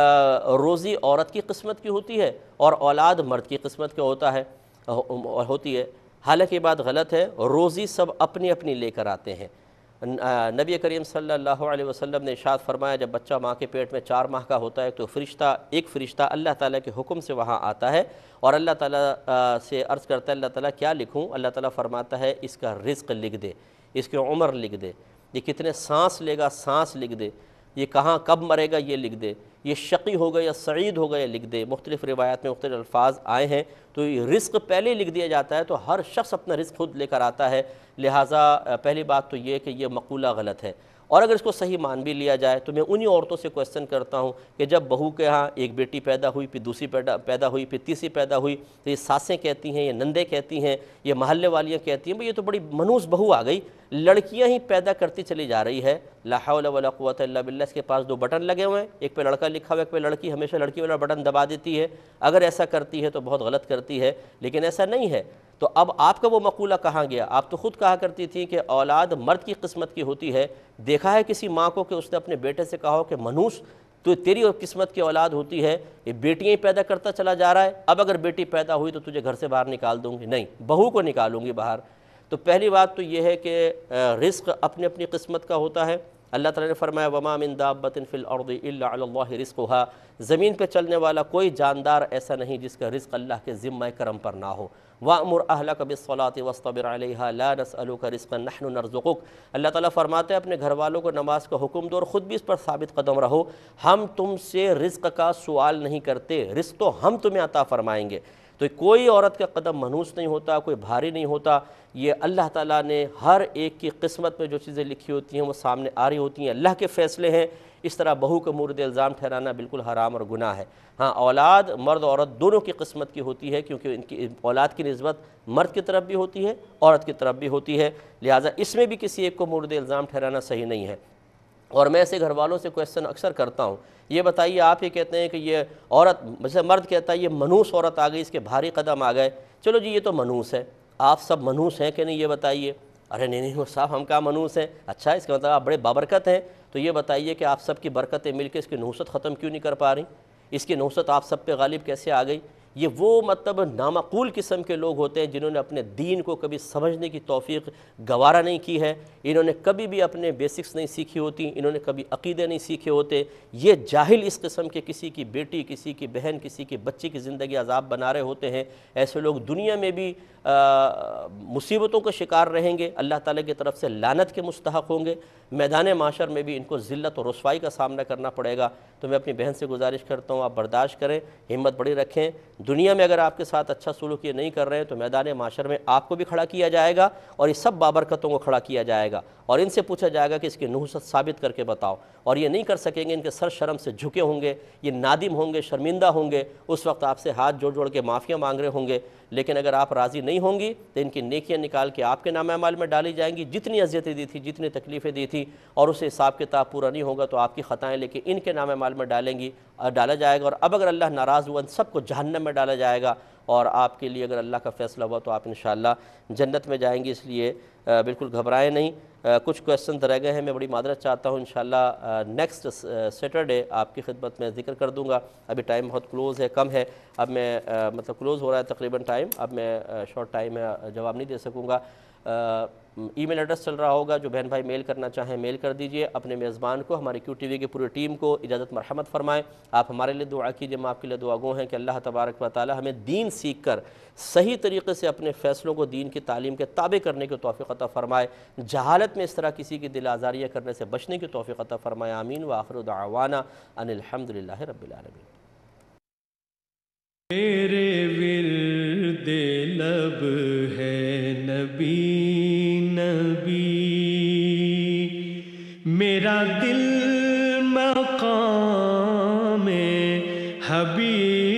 روزی عورت کی قسمت کی ہوتی ہے اور اولاد مرد کی قسمت کا ہوتی ہے۔ حالانکہ یہ بات غلط ہے، روزی سب اپنی اپنی لے کر آتے ہیں۔ نبی کریم صلی اللہ علیہ وسلم نے ارشاد فرمایا، جب بچہ ماں کے پیٹ میں 4 ماہ کا ہوتا ہے تو ایک فرشتہ اللہ تعالیٰ کے حکم سے وہاں آتا ہے اور اللہ تعالیٰ سے عرض کرتا ہے، اللہ تعالیٰ کیا لکھوں؟ اللہ تعالیٰ فرماتا ہے اس کا رزق لکھ دے، اس کی عمر لکھ دے، یہ کتنے سانس لے گا سانس لکھ دے، یہ کہاں کب مرے گا یہ لکھ دے، یہ شقی ہوگا یا سعید ہوگا یہ لکھ دے۔ مختلف روایات میں مختلف الفاظ آئے ہیں، تو یہ رزق پہلے لکھ دیا جاتا ہے، تو ہر شخص اپنا رزق خود لے کر آتا ہے، لہٰذا پہلی بات تو یہ کہ یہ مقولہ غلط ہے۔ اور اگر اس کو صحیح مان بھی لیا جائے تو میں انہی عورتوں سے کویسچن کرتا ہوں کہ جب بہو کے ہاں ایک بیٹی پیدا ہوئی، پھر دوسری پیدا ہوئی، پھر تیسری پیدا ہوئی، تو یہ ساسیں کہتی ہیں، یہ نندے کہتی ہیں، یہ محلے والیاں کہتی ہیں بھئی یہ تو بڑی منحوس بہو آ گئی، لڑکیاں ہی پیدا کرتی چلی جا رہی ہے، لا حول ولا قوت الا باللہ۔ اس کے پاس 2 بٹن لگے ہوئے ہیں، ایک پہ لڑکا لکھا ہوا ہے، ایک پہ لڑکی، ہمیشہ لڑکی والا بٹن دبا دیتی ہے۔ اگر ایسا کرتی ہے تو بہت غلط کرتی ہے، لیکن ایسا نہیں ہے۔ تو اب آپ کا وہ مقولہ کہاں گیا؟ آپ تو خود کہا کرتی تھی کہ اولاد مرد کی قسمت کی ہوتی ہے۔ دیکھا ہے کسی ماں کو کہ اس نے اپنے بیٹے سے کہا ہو کہ منحوس تو تیری قسمت کی اولاد ہوتی ہے، یہ بیٹیاں ہی پیدا کرتا چلا جا رہا ہے، اب اگر بیٹی پیدا ہوئی تو تجھے گھر سے باہر نکال دوں گی؟ نہیں، بہو کو نکالوں گی باہر۔ تو پہلی بات تو یہ ہے کہ رزق اپنی اپنی قسمت کا ہوتا ہے۔ اللہ تعالیٰ نے فرمایا وَمَا مِن دَابَّةٍ فِي الْأَرْضِ إِلَّا عَلَى اللَّهِ رِزْقُهَا، زمین پہ چلنے والا کوئی جاندار ایسا نہیں جس کا رزق اللہ کے ذمہ کرم پر نہ ہو۔ وَأْمُرْ أَهْلَكَ بِالصَّلَاةِ وَاصْطَبِرْ عَلَيْهَا لَا نَسْأَلُكَ رِزْقًا نَحْنُ نَرْزُقُكَ۔ اللہ تعالیٰ فرماتے ہیں اپنے گھر والوں کو نماز کا حکم دو اور خود بھی اس پر ثابت قدم رہو، ہم تم سے رزق کا سوال نہیں کرتے، رزق تو ہم تمہیں عطا فرمائیں گے۔ تو کوئی عورت کا قدم منحوس نہیں ہوتا، کوئی بھاری نہیں ہوتا، یہ اللہ تعالیٰ نے ہر ایک کی قسمت میں جو چیزیں لکھی ہوتی ہیں وہ سامنے آ رہی ہوتی ہیں، اللہ کے فیصلے ہیں۔ اس طرح بہو کو مورد الزام ٹھہرانا بالکل حرام اور گناہ ہے۔ ہاں، اولاد مرد عورت دونوں کی قسمت کی ہوتی ہے، کیونکہ ان کی اولاد کی نسبت مرد کی طرف بھی ہوتی ہے، عورت کی طرف بھی ہوتی ہے، لہٰذا اس میں بھی کسی ایک کو مورد الزام ٹھہرانا صحیح نہیں ہے۔ اور میں ایسے گھر والوں سے کویسچن اکثر کرتا ہوں، یہ بتائیے آپ یہ کہتے ہیں کہ یہ عورت، جیسے مرد کہتا ہے یہ منحوس عورت آ گئی، اس کے بھاری قدم آ گئے، چلو جی یہ تو منحوس ہے، آپ سب منحوس ہیں کہ نہیں یہ بتائیے؟ ارے نہیں صاحب ہم کیا منحوس ہیں؟ اچھا، اس کا مطلب آپ بڑے بابرکت ہیں، تو یہ بتائیے کہ آپ سب کی برکتیں مل کے اس کی نحوست ختم کیوں نہیں کر پا رہی؟ اس کی نحوست آپ سب پہ غالب کیسے آ گئی؟ یہ وہ مطلب نامعقول قسم کے لوگ ہوتے ہیں جنہوں نے اپنے دین کو کبھی سمجھنے کی توفیق گوارا نہیں کی ہے، انہوں نے کبھی بھی اپنے بیسکس نہیں سیکھی ہوتی، انہوں نے کبھی عقیدے نہیں سیکھے ہوتے۔ یہ جاہل اس قسم کے کسی کی بیٹی، کسی کی بہن، کسی کی بچی کی زندگی عذاب بنا رہے ہوتے ہیں۔ ایسے لوگ دنیا میں بھی مصیبتوں کا شکار رہیں گے، اللہ تعالیٰ کی طرف سے لعنت کے مستحق ہوں گے، میدان معاشر میں بھی ان کو ذلت اور رسوائی کا سامنا کرنا پڑے گا۔ تو میں اپنی بہن سے گزارش کرتا ہوں آپ برداشت کریں، ہمت بڑی رکھیں، دنیا میں اگر آپ کے ساتھ اچھا سلوک یہ نہیں کر رہے ہیں تو میدان معاشر میں آپ کو بھی کھڑا کیا جائے گا اور یہ سب بابرکتوں کو کھڑا کیا جائے گا، اور ان سے پوچھا جائے گا کہ اس کی نحوست ثابت کر کے بتاؤ، اور یہ نہیں کر سکیں گے، ان کے سر شرم سے جھکے ہوں گے، یہ نادم ہوں گے، شرمندہ ہوں گے، اس وقت آپ سے ہاتھ جوڑ جوڑ کے معافیاں مانگ رہے ہوں گے۔ لیکن اگر آپ راضی نہیں ہوں گی تو ان کی نیکیاں نکال کے آپ کے نام اعمال میں ڈالی جائیں گی، جتنی اذیتیں دی تھی، جتنی تکلیفیں دی تھی، اور اسے حساب کتاب پورا نہیں ہوگا تو آپ کی خطائیں لے کے ان کے نام اعمال میں ڈالا جائے گا، اور اب اگر اللہ ناراض ہوا ان سب کو جہنم میں ڈالا جائے گا، اور آپ کے لیے اگر اللہ کا فیصلہ ہوا تو آپ انشاءاللہ جنت میں جائیں گے۔ اس لیے بالکل گھبرائیں نہیں۔ کچھ کویسچنز رہ گئے ہیں، میں بڑی معذرت چاہتا ہوں، انشاءاللہ نیکسٹ سیٹرڈے آپ کی خدمت میں ذکر کر دوں گا۔ ابھی ٹائم بہت کلوز ہے، کم ہے، اب میں مطلب کلوز ہو رہا ہے تقریباً ٹائم، اب میں شارٹ ٹائم میں جواب نہیں دے سکوں گا۔ ای میل ایڈریس چل رہا ہوگا، جو بہن بھائی میل کرنا چاہیں میل کر دیجئے اپنے میزبان کو، ہماری کیو ٹی وی کی پوری ٹیم کو اجازت مرحمت فرمائیں۔ آپ ہمارے لیے دعا کیجئے، ہم آپ کے لیے دعا گو ہیں کہ اللہ تبارک و تعالی ہمیں دین سیکھ کر صحیح طریقے سے اپنے فیصلوں کو دین کی تعلیم کے تابع کرنے کی توفیق عطا فرمائے، جہالت میں اس طرح کسی کی دل آزاریاں کرنے سے بچنے کی توفیق عطا فرمائے، آمین۔ وآخر دعوانا ان الحمدللہ رب العالمین۔ میرے ورد لب ہے نبی نبی، میرا دل مقام حبیب